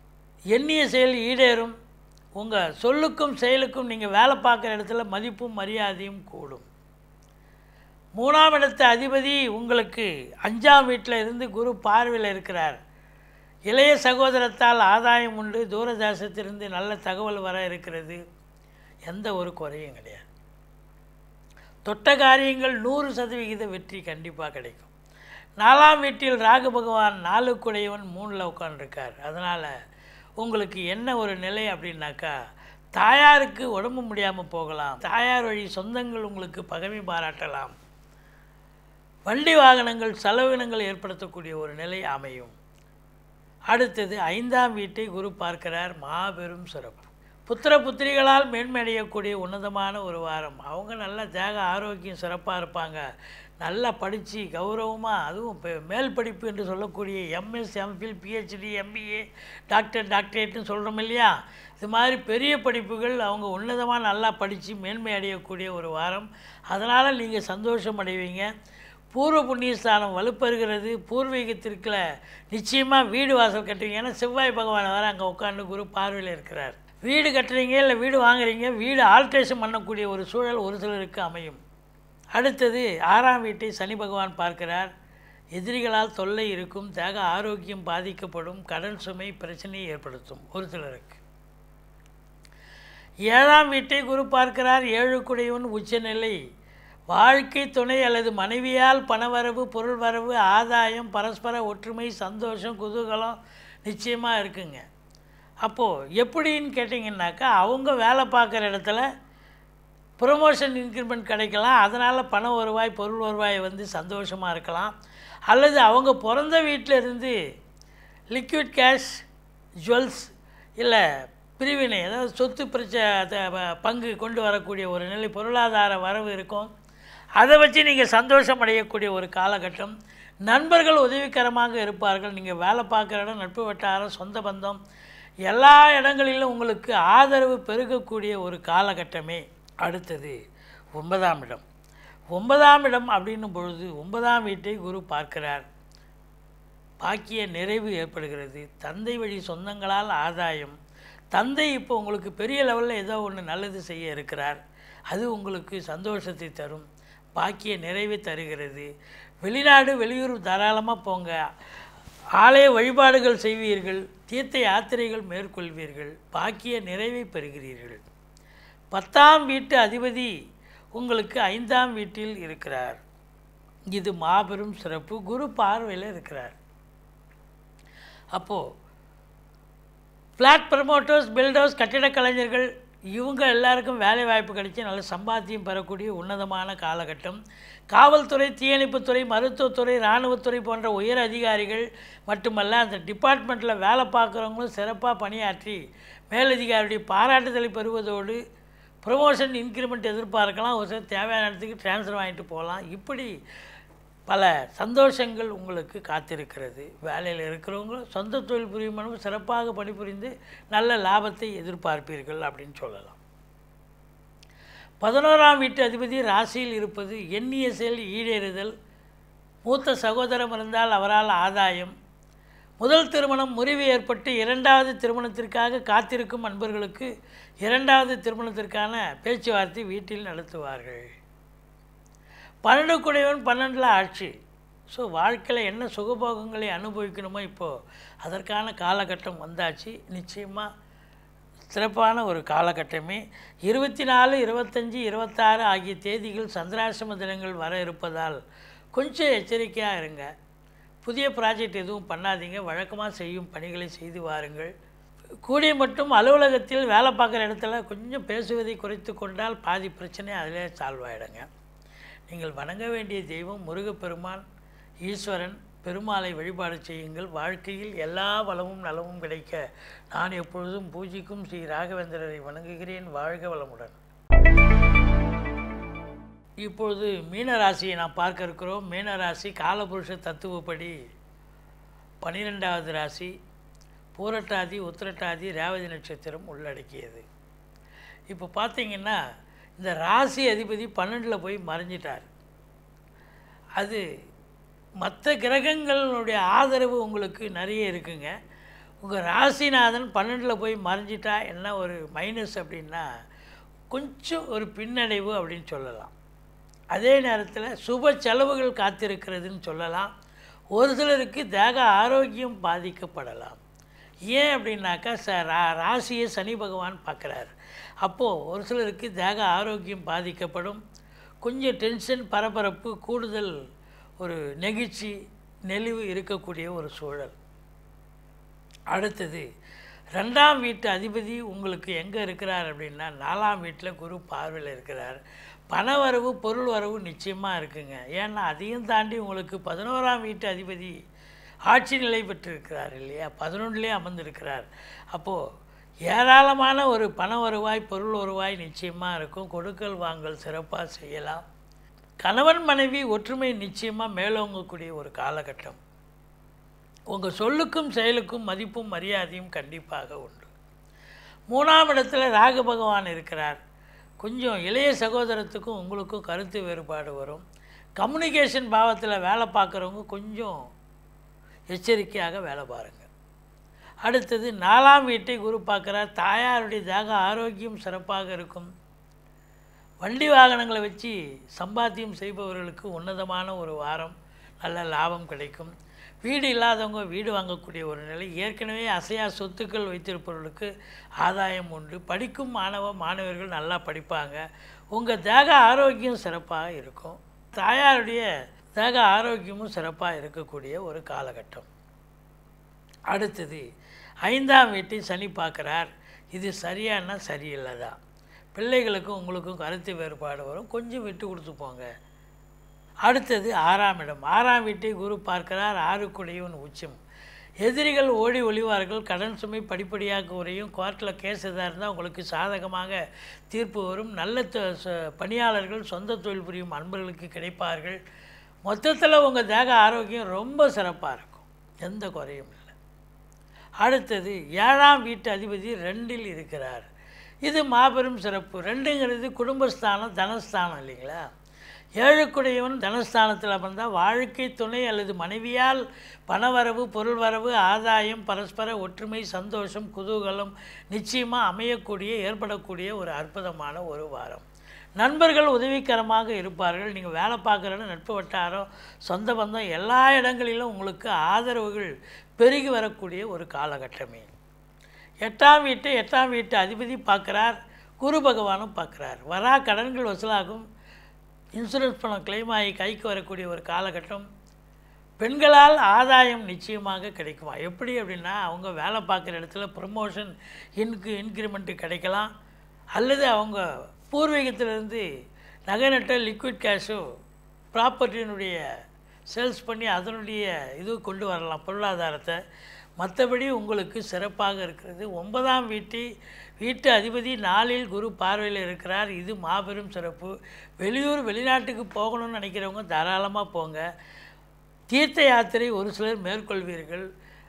எண்ணிய செயல் ஈடேறும். உங்கள் சொல்லுக்கும் செயலுக்கும் நீங்கள் வேலை பார்க்குற இடத்துல மதிப்பும் மரியாதையும் கூடும். 3ஆம் இடத்து அதிபதி உங்களுக்கு 5ஆம் வீட்டில் இருந்து குரு பார்வையில் இருக்கிறார். இளைய சகோதரத்தால் ஆதாயம் உண்டு. தூரதேசத்திலிருந்து நல்ல தகவல் வர இருக்கிறது. எந்த ஒரு குறையும் கிடையாது. தொட்ட காரியங்கள் 100% வெற்றி கண்டிப்பாக கிடைக்கும். 4ஆம் வீட்டில் ராகு பகவான் 4 3ல் உட்காந்துருக்கார். அதனால் உங்களுக்கு என்ன ஒரு நிலை அப்படின்னாக்கா, தாயாருக்கு உடம்பு முடியாமல் போகலாம். தாயார் வழி சொந்தங்கள் உங்களுக்கு பகைமை பாராட்டலாம். வண்டி வாகனங்கள் செலவினங்கள் ஏற்படுத்தக்கூடிய ஒரு நிலை அமையும். அடுத்தது 5ஆம் வீட்டை குரு பார்க்கிறார். மாபெரும் சிறப்பு. புத்திர புத்திரிகளால் மேன்மையடையக்கூடிய உன்னதமான ஒரு வாரம். அவங்க நல்ல தேக ஆரோக்கியம் சிறப்பாக இருப்பாங்க. நல்லா படித்து கௌரவமாக, அதுவும் மேல் படிப்பு என்று சொல்லக்கூடிய எம்எஸ், எம்ஃபில், பிஹெச்டி, எம்பிஏ, டாக்டரேட்னு சொல்கிறோம் இல்லையா, இது மாதிரி பெரிய படிப்புகள் அவங்க உன்னதமாக நல்லா படித்து மேன்மை அடையக்கூடிய ஒரு வாரம். அதனால் நீங்கள் சந்தோஷம் அடைவீங்க. பூர்வ புண்ணியஸ்தானம் வலுப்பெறுகிறது. பூர்வீகத்திற்குள்ள நிச்சயமாக வீடு வாசல் கட்டுவீங்க. ஏன்னா செவ்வாய் பகவான் வேறு அங்கே உட்காந்து குரு பார்வையில் இருக்கிறார். வீடு கட்டுறீங்க, இல்லை வீடு வாங்குறீங்க, வீடு ஆல்ட்ரேஷன் பண்ணக்கூடிய ஒரு சூழல் ஒரு சிலருக்கு அமையும். அடுத்தது 6ஆம் வீட்டை சனி பகவான் பார்க்கிறார். எதிரிகளால் தொல்லை இருக்கும். தேக ஆரோக்கியம் பாதிக்கப்படும். கடன் சுமை பிரச்சனையை ஏற்படுத்தும் ஒரு சிலருக்கு. 7ஆம் வீட்டை குரு பார்க்கிறார். 7 உச்சநிலை. வாழ்க்கை துணை அல்லது மனைவியால் பணவரவு, பொருள் வரவு, ஆதாயம், பரஸ்பர ஒற்றுமை, சந்தோஷம், குதூகலம் நிச்சயமாக இருக்குங்க. அப்போது எப்படின்னு கேட்டிங்கன்னாக்கா, அவங்க வேலை பார்க்குற இடத்துல ப்ரொமோஷன் இன்க்ரிமெண்ட் கிடைக்கலாம். அதனால் பண வருவாய், பொருள் வருவாய் சந்தோஷமாக இருக்கலாம். அல்லது அவங்க பிறந்த வீட்டில் இருந்து லிக்விட் கேஷ், ஜுவல்ஸ், இல்லை பிரிவினை, அதாவது சொத்து பங்கு கொண்டு வரக்கூடிய ஒரு நிலை, பொருளாதார வரவு இருக்கும். அதை வச்சு நீங்கள் சந்தோஷம் அடையக்கூடிய ஒரு காலகட்டம். நண்பர்கள் உதவிகரமாக இருப்பார்கள். நீங்கள் வேலை பார்க்குற இடம், நட்பு வட்டாரம், சொந்த பந்தம் எல்லா இடங்களிலும் உங்களுக்கு ஆதரவு பெருகக்கூடிய ஒரு காலகட்டமே. அடுத்தது 9ஆம் இடம். 9ஆம் இடம் அப்படின்னும் பொழுது 9ஆம் வீட்டை குரு பார்க்கிறார். பாக்கிய நிறைவு ஏற்படுகிறது. தந்தை வழி சொந்தங்களால் ஆதாயம். தந்தை இப்போ உங்களுக்கு பெரிய லெவலில் ஏதோ ஒன்று நல்லது செய்ய இருக்கிறார். அது உங்களுக்கு சந்தோஷத்தை தரும். பாக்கிய நிறைவை தருகிறது. வெளிநாடு வெளியூர் தாராளமாக போங்க. ஆலய வழிபாடுகள் செய்வீர்கள். தீர்த்த யாத்திரைகள் மேற்கொள்வீர்கள். பாக்கிய நிறைவை பெறுகிறீர்கள். 10ஆம் வீட்டு அதிபதி உங்களுக்கு 5ஆம் வீட்டில் இருக்கிறார். இது மாபெரும் சிறப்பு. குரு பார்வையில் இருக்கிறார். அப்போது ஃப்ளாட் ப்ரமோட்டர்ஸ், பில்டர்ஸ், கட்டிடக் கலைஞர்கள் இவங்க எல்லாருக்கும் வேலை வாய்ப்பு கிடைச்சி நல்ல சம்பாத்தியம் பெறக்கூடிய உன்னதமான காலகட்டம். காவல்துறை, தீயணைப்புத்துறை, மருத்துவத்துறை, இராணுவத்துறை போன்ற உயர் அதிகாரிகள் மட்டுமல்ல, அந்த டிபார்ட்மெண்ட்டில் வேலை பார்க்குறவங்களும் சிறப்பாக பணியாற்றி மேலதிகாரியுடைய பாராட்டுதலை பெறுவதோடு ப்ரொமோஷன் இன்க்ரிமெண்ட் எதிர்பார்க்கலாம். ஒரு சில தேவையான இடத்துக்கு ட்ரான்ஸ்ஃபர் வாங்கிட்டு போகலாம். இப்படி பல சந்தோஷங்கள் உங்களுக்கு காத்திருக்கிறது. வேலையில் இருக்கிறவங்க சொந்த தொழில் புரியுமானும் சிறப்பாக பணிபுரிந்து நல்ல லாபத்தை எதிர்பார்ப்பீர்கள் அப்படின்னு சொல்லலாம். 11ஆம் வீட்டு அதிபதி ராசியில் இருப்பது எண்ணிய செயல் ஈடேறுதல். மூத்த சகோதரம் இருந்தால் அவரால் ஆதாயம். முதல் திருமணம் முறிவு ஏற்பட்டு 2வது திருமணத்திற்காக காத்திருக்கும் அன்பர்களுக்கு 2வது திருமணத்திற்கான பேச்சுவார்த்தை வீட்டில் நடத்துவார்கள். 12 12 ஆட்சி. ஸோ வாழ்க்கையில் என்ன சுகபோகங்களை அனுபவிக்கணுமோ இப்போது அதற்கான காலகட்டம் வந்தாச்சு. நிச்சயமாக சிறப்பான ஒரு காலகட்டமே. 24, 25, 26 ஆகிய தேதிகள் சந்திராசிரம தினங்கள் வர இருப்பதால் கொஞ்சம் எச்சரிக்கையாக இருங்க. புதிய ப்ராஜெக்ட் எதுவும் பண்ணாதீங்க. வழக்கமாக செய்யும் பணிகளை செய்து வாருங்கள். கூடிய மட்டும் அலுவலகத்தில் வேலை பார்க்குற இடத்துல கொஞ்சம் பேசுவதை குறைத்து கொண்டால் பாதி பிரச்சனை அதிலே சால்வ் ஆகிடுங்க. நீங்கள் வணங்க வேண்டிய தெய்வம் முருகப்பெருமான், ஈஸ்வரன், பெருமாளை வழிபாடு செய்யுங்கள். வாழ்க்கையில் எல்லா வளமும் நலமும் கிடைக்க நான் எப்பொழுதும் பூஜிக்கும் ஸ்ரீ ராகவேந்திரரை வணங்குகிறேன். வாழ்க வளமுடன். இப்பொழுது மீனராசியை நாம் பார்க்க இருக்கிறோம். மீனராசி காலபுருஷ தத்துவப்படி 12வது ராசி. பூரட்டாதி, உத்திரட்டாதி, ரேவதி நட்சத்திரம் உள்ளடக்கியது. இப்போ பார்த்தீங்கன்னா இந்த ராசி அதிபதி 12ல் போய் மறைஞ்சிட்டார். அது மற்ற கிரகங்களுடைய ஆதரவு உங்களுக்கு நிறைய இருக்குங்க. உங்கள் ராசிநாதன் 12ல் போய் மறைஞ்சிட்டா என்ன ஒரு மைனஸ் அப்படின்னா கொஞ்சம் ஒரு பின்னடைவு அப்படின்னு சொல்லலாம். அதே நேரத்தில் சுப செலவுகள் காத்திருக்கிறதுன்னு சொல்லலாம். ஒரு சிலருக்கு தேக ஆரோக்கியம் பாதிக்கப்படலாம். ஏன் அப்படின்னாக்கா ராசியை சனி பகவான் பார்க்குறாரு. அப்போது ஒரு சிலருக்கு தேக ஆரோக்கியம் பாதிக்கப்படும். கொஞ்சம் டென்ஷன், பரபரப்பு, கூடுதல் ஒரு நெகிழ்ச்சி, நெளிவு இருக்கக்கூடிய ஒரு சூழல். அடுத்தது 2ஆம் வீட்டு அதிபதி உங்களுக்கு எங்கே இருக்கிறார் அப்படின்னா 4ஆம் வீட்டில் குரு பார்வையில் இருக்கிறார். பண வரவு, பொருள் வரவு நிச்சயமாக இருக்குங்க. ஏன்னா அதையும் தாண்டி உங்களுக்கு 11ஆம் வீட்டு அதிபதி ஆட்சி நிலை பெற்றிருக்கிறார் இல்லையா, 11லே அமர்ந்திருக்கிறார். அப்போது ஏராளமான ஒரு பண வருவாய், பொருள் வருவாய் நிச்சயமாக இருக்கும். கொடுக்கல் வாங்கல் சிறப்பாக செய்யலாம். கணவன் மனைவி ஒற்றுமை நிச்சயமாக மேலோங்கக்கூடிய ஒரு காலகட்டம். உங்கள் சொல்லுக்கும் செயலுக்கும் மதிப்பும் மரியாதையும் கண்டிப்பாக உண்டு. 3ஆம் இடத்துல ராகு பகவான் இருக்கிறார். கொஞ்சம் இளைய சகோதரத்துக்கும் உங்களுக்கும் கருத்து வேறுபாடு வரும். கம்யூனிகேஷன் பாவத்தில் வேலை பார்க்குறவங்க கொஞ்சம் எச்சரிக்கையாக வேலை பாருங்கள். அடுத்தது 4ஆம் வீட்டை குரு பார்க்குறார். தாயாருடைய தேக ஆரோக்கியம் சிறப்பாக இருக்கும். வண்டி வாகனங்களை வச்சு சம்பாத்தியம் செய்பவர்களுக்கு உன்னதமான ஒரு வாரம், நல்ல லாபம் கிடைக்கும். வீடு இல்லாதவங்க வீடு வாங்கக்கூடிய ஒரு நிலை. ஏற்கனவே அசையா சொத்துக்கள் வைத்திருப்பவர்களுக்கு ஆதாயம் உண்டு. படிக்கும் மாணவர்கள் நல்லா படிப்பாங்க. உங்கள் தேக ஆரோக்கியம் சிறப்பாக இருக்கும். தாயாருடைய தேக ஆரோக்கியமும் சிறப்பாக இருக்கக்கூடிய ஒரு காலகட்டம். அடுத்தது 5ஆம் வீட்டை சனி பார்க்குறார். இது சரியானா சரியில்லைதா. பிள்ளைகளுக்கும் உங்களுக்கும் கருத்து வேறுபாடு வரும். கொஞ்சம் விட்டு கொடுத்து போங்க. அடுத்தது 6ஆம் இடம். 6ஆம் வீட்டை குரு பார்க்கிறார். 6க்குடையவன் உச்சம். எதிரிகள் ஓடி ஒளிவார்கள். கடன் சுமை படிப்படியாக குறையும். கோர்ட்டில் கேஸ் எதாக இருந்தால் உங்களுக்கு சாதகமாக தீர்ப்பு வரும். நல்ல பணியாளர்கள், சொந்த தொழில் புரியும் அன்பர்களுக்கு கிடைப்பார்கள். மொத்தத்தில் உங்கள் தேக ஆரோக்கியம் ரொம்ப சிறப்பாக இருக்கும். எந்த குறையும் இல்லை. அடுத்தது 7ஆம் வீட்டு அதிபதி 2ல் இருக்கிறார். இது மாபெரும் சிறப்பு. 2ங்கிறது குடும்பஸ்தானம், தனஸ்தானம் இல்லைங்களா. 7க்குடையவன் தனஸ்தானத்தில் வந்தால் வாழ்க்கை துணை அல்லது மனைவியால் பணவரவு, பொருள் வரவு, ஆதாயம், பரஸ்பர ஒற்றுமை, சந்தோஷம், குதூகலம் நிச்சயமாக அமையக்கூடிய, ஏற்படக்கூடிய ஒரு அற்புதமான ஒரு வாரம். நண்பர்கள் உதவிகரமாக இருப்பார்கள். நீங்கள் வேலை பார்க்குறன்னு நட்பு வட்டாரம், சொந்த பந்தம் எல்லா இடங்களிலும் உங்களுக்கு ஆதரவுகள் பெருகி வரக்கூடிய ஒரு காலகட்டமே. 8ஆம் வீட்டு அதிபதி பார்க்குறார். குரு பகவானும் பார்க்குறார். வரா கடன்கள் வசூலாகும். இன்சூரன்ஸ் பணம் கிளைம் ஆகி கைக்கு வரக்கூடிய ஒரு காலகட்டம். பெண்களால் ஆதாயம் நிச்சயமாக கிடைக்குமா. எப்படி அப்படின்னா அவங்க வேலை பார்க்குற இடத்துல ப்ரமோஷன், இன்க்ரிமெண்ட்டு கிடைக்கலாம். அல்லது அவங்க பூர்வீகத்திலேருந்து நகை நட்ட லிக்விட் கேஷோ ப்ராப்பர்ட்டியினுடைய சேல்ஸ் பண்ணி அதனுடைய இது கொண்டு வரலாம் பொருளாதாரத்தை. மற்றபடி உங்களுக்கு சிறப்பாக இருக்கிறது. 9ஆம் வீட்டு அதிபதி 4ல் குரு பார்வையில் இருக்கிறார். இது மாபெரும் சிறப்பு. வெளியூர் வெளிநாட்டுக்கு போகணும்னு நினைக்கிறவங்க தாராளமாக போங்க. தீர்த்த யாத்திரை ஒரு சிலர் மேற்கொள்வீர்கள்.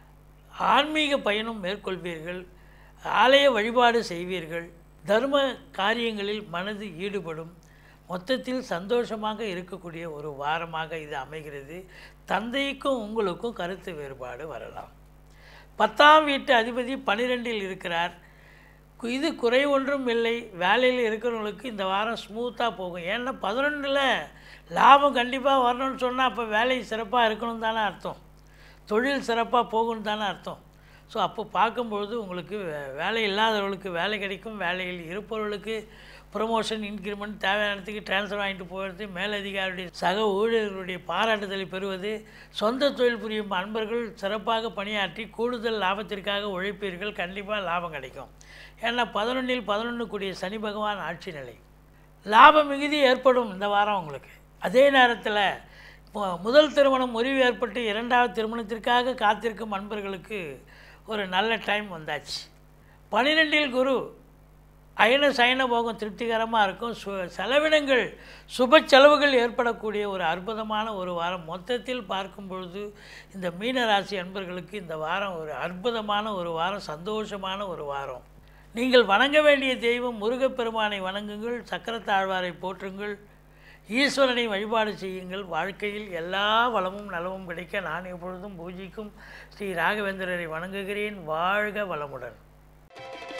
ஆன்மீக பயணம் மேற்கொள்வீர்கள். ஆலய வழிபாடு செய்வீர்கள். தர்ம காரியங்களில் மனது ஈடுபடும். மொத்தத்தில் சந்தோஷமாக இருக்கக்கூடிய ஒரு வாரமாக இது அமைகிறது. தந்தைக்கும் உங்களுக்கும் கருத்து வேறுபாடு வரலாம். 10ஆம் வீட்டு அதிபதி 12ல் இருக்கிறார். இது குறை ஒன்றும் இல்லை. வேலையில் இருக்கிறவங்களுக்கு இந்த வாரம் ஸ்மூத்தாக போகும். ஏன்னா 11ல் லாபம் கண்டிப்பாக வரணும்னு சொன்னால் அப்போ வேலை சிறப்பாக இருக்கணும் தானே அர்த்தம். தொழில் சிறப்பாக போகணும் தானே அர்த்தம். ஸோ அப்போ பார்க்கும்பொழுது உங்களுக்கு வேலை இல்லாதவர்களுக்கு வேலை கிடைக்கும். வேலையில் இருப்பவர்களுக்கு ப்ரொமோஷன், இன்க்ரிமெண்ட், தேவையான இடத்துக்கு ட்ரான்ஸ்ஃபர் வாங்கிட்டு போகிறது, மேலதிகாரியுடைய சக ஊழியர்களுடைய பாராட்டுதலை பெறுவது, சொந்த தொழில் புரியும் அன்பர்கள் சிறப்பாக பணியாற்றி கூடுதல் லாபத்திற்காக உழைப்பீர்கள். கண்டிப்பாக லாபம் கிடைக்கும். ஏன்னா 11ல் 11 கூடிய சனி பகவான் ஆட்சி நிலை. லாப மிகுதி ஏற்படும் இந்த வாரம் உங்களுக்கு. அதே நேரத்தில் முதல் திருமணம் முறிவு ஏற்பட்டு 2வது திருமணத்திற்காக காத்திருக்கும் அன்பர்களுக்கு ஒரு நல்ல டைம் வந்தாச்சு. 12ல் குரு சயன போகம் திருப்திகரமாக இருக்கும். செலவினங்கள், சுப செலவுகள் ஏற்படக்கூடிய ஒரு அற்புதமான ஒரு வாரம். மொத்தத்தில் பார்க்கும் பொழுது இந்த மீனராசி அன்பர்களுக்கு இந்த வாரம் ஒரு அற்புதமான ஒரு வாரம், சந்தோஷமான ஒரு வாரம். நீங்கள் வணங்க வேண்டிய தெய்வம் முருகப்பெருமானை வணங்குங்கள். சக்கரத்தாழ்வாரை போற்றுங்கள். ஈஸ்வரனை வழிபாடு செய்யுங்கள். வாழ்க்கையில் எல்லா வளமும் நலமும் கிடைக்க நான் எப்பொழுதும் பூஜிக்கும் ஸ்ரீ ராகவேந்திரரை வணங்குகிறேன். வாழ்க வளமுடன்.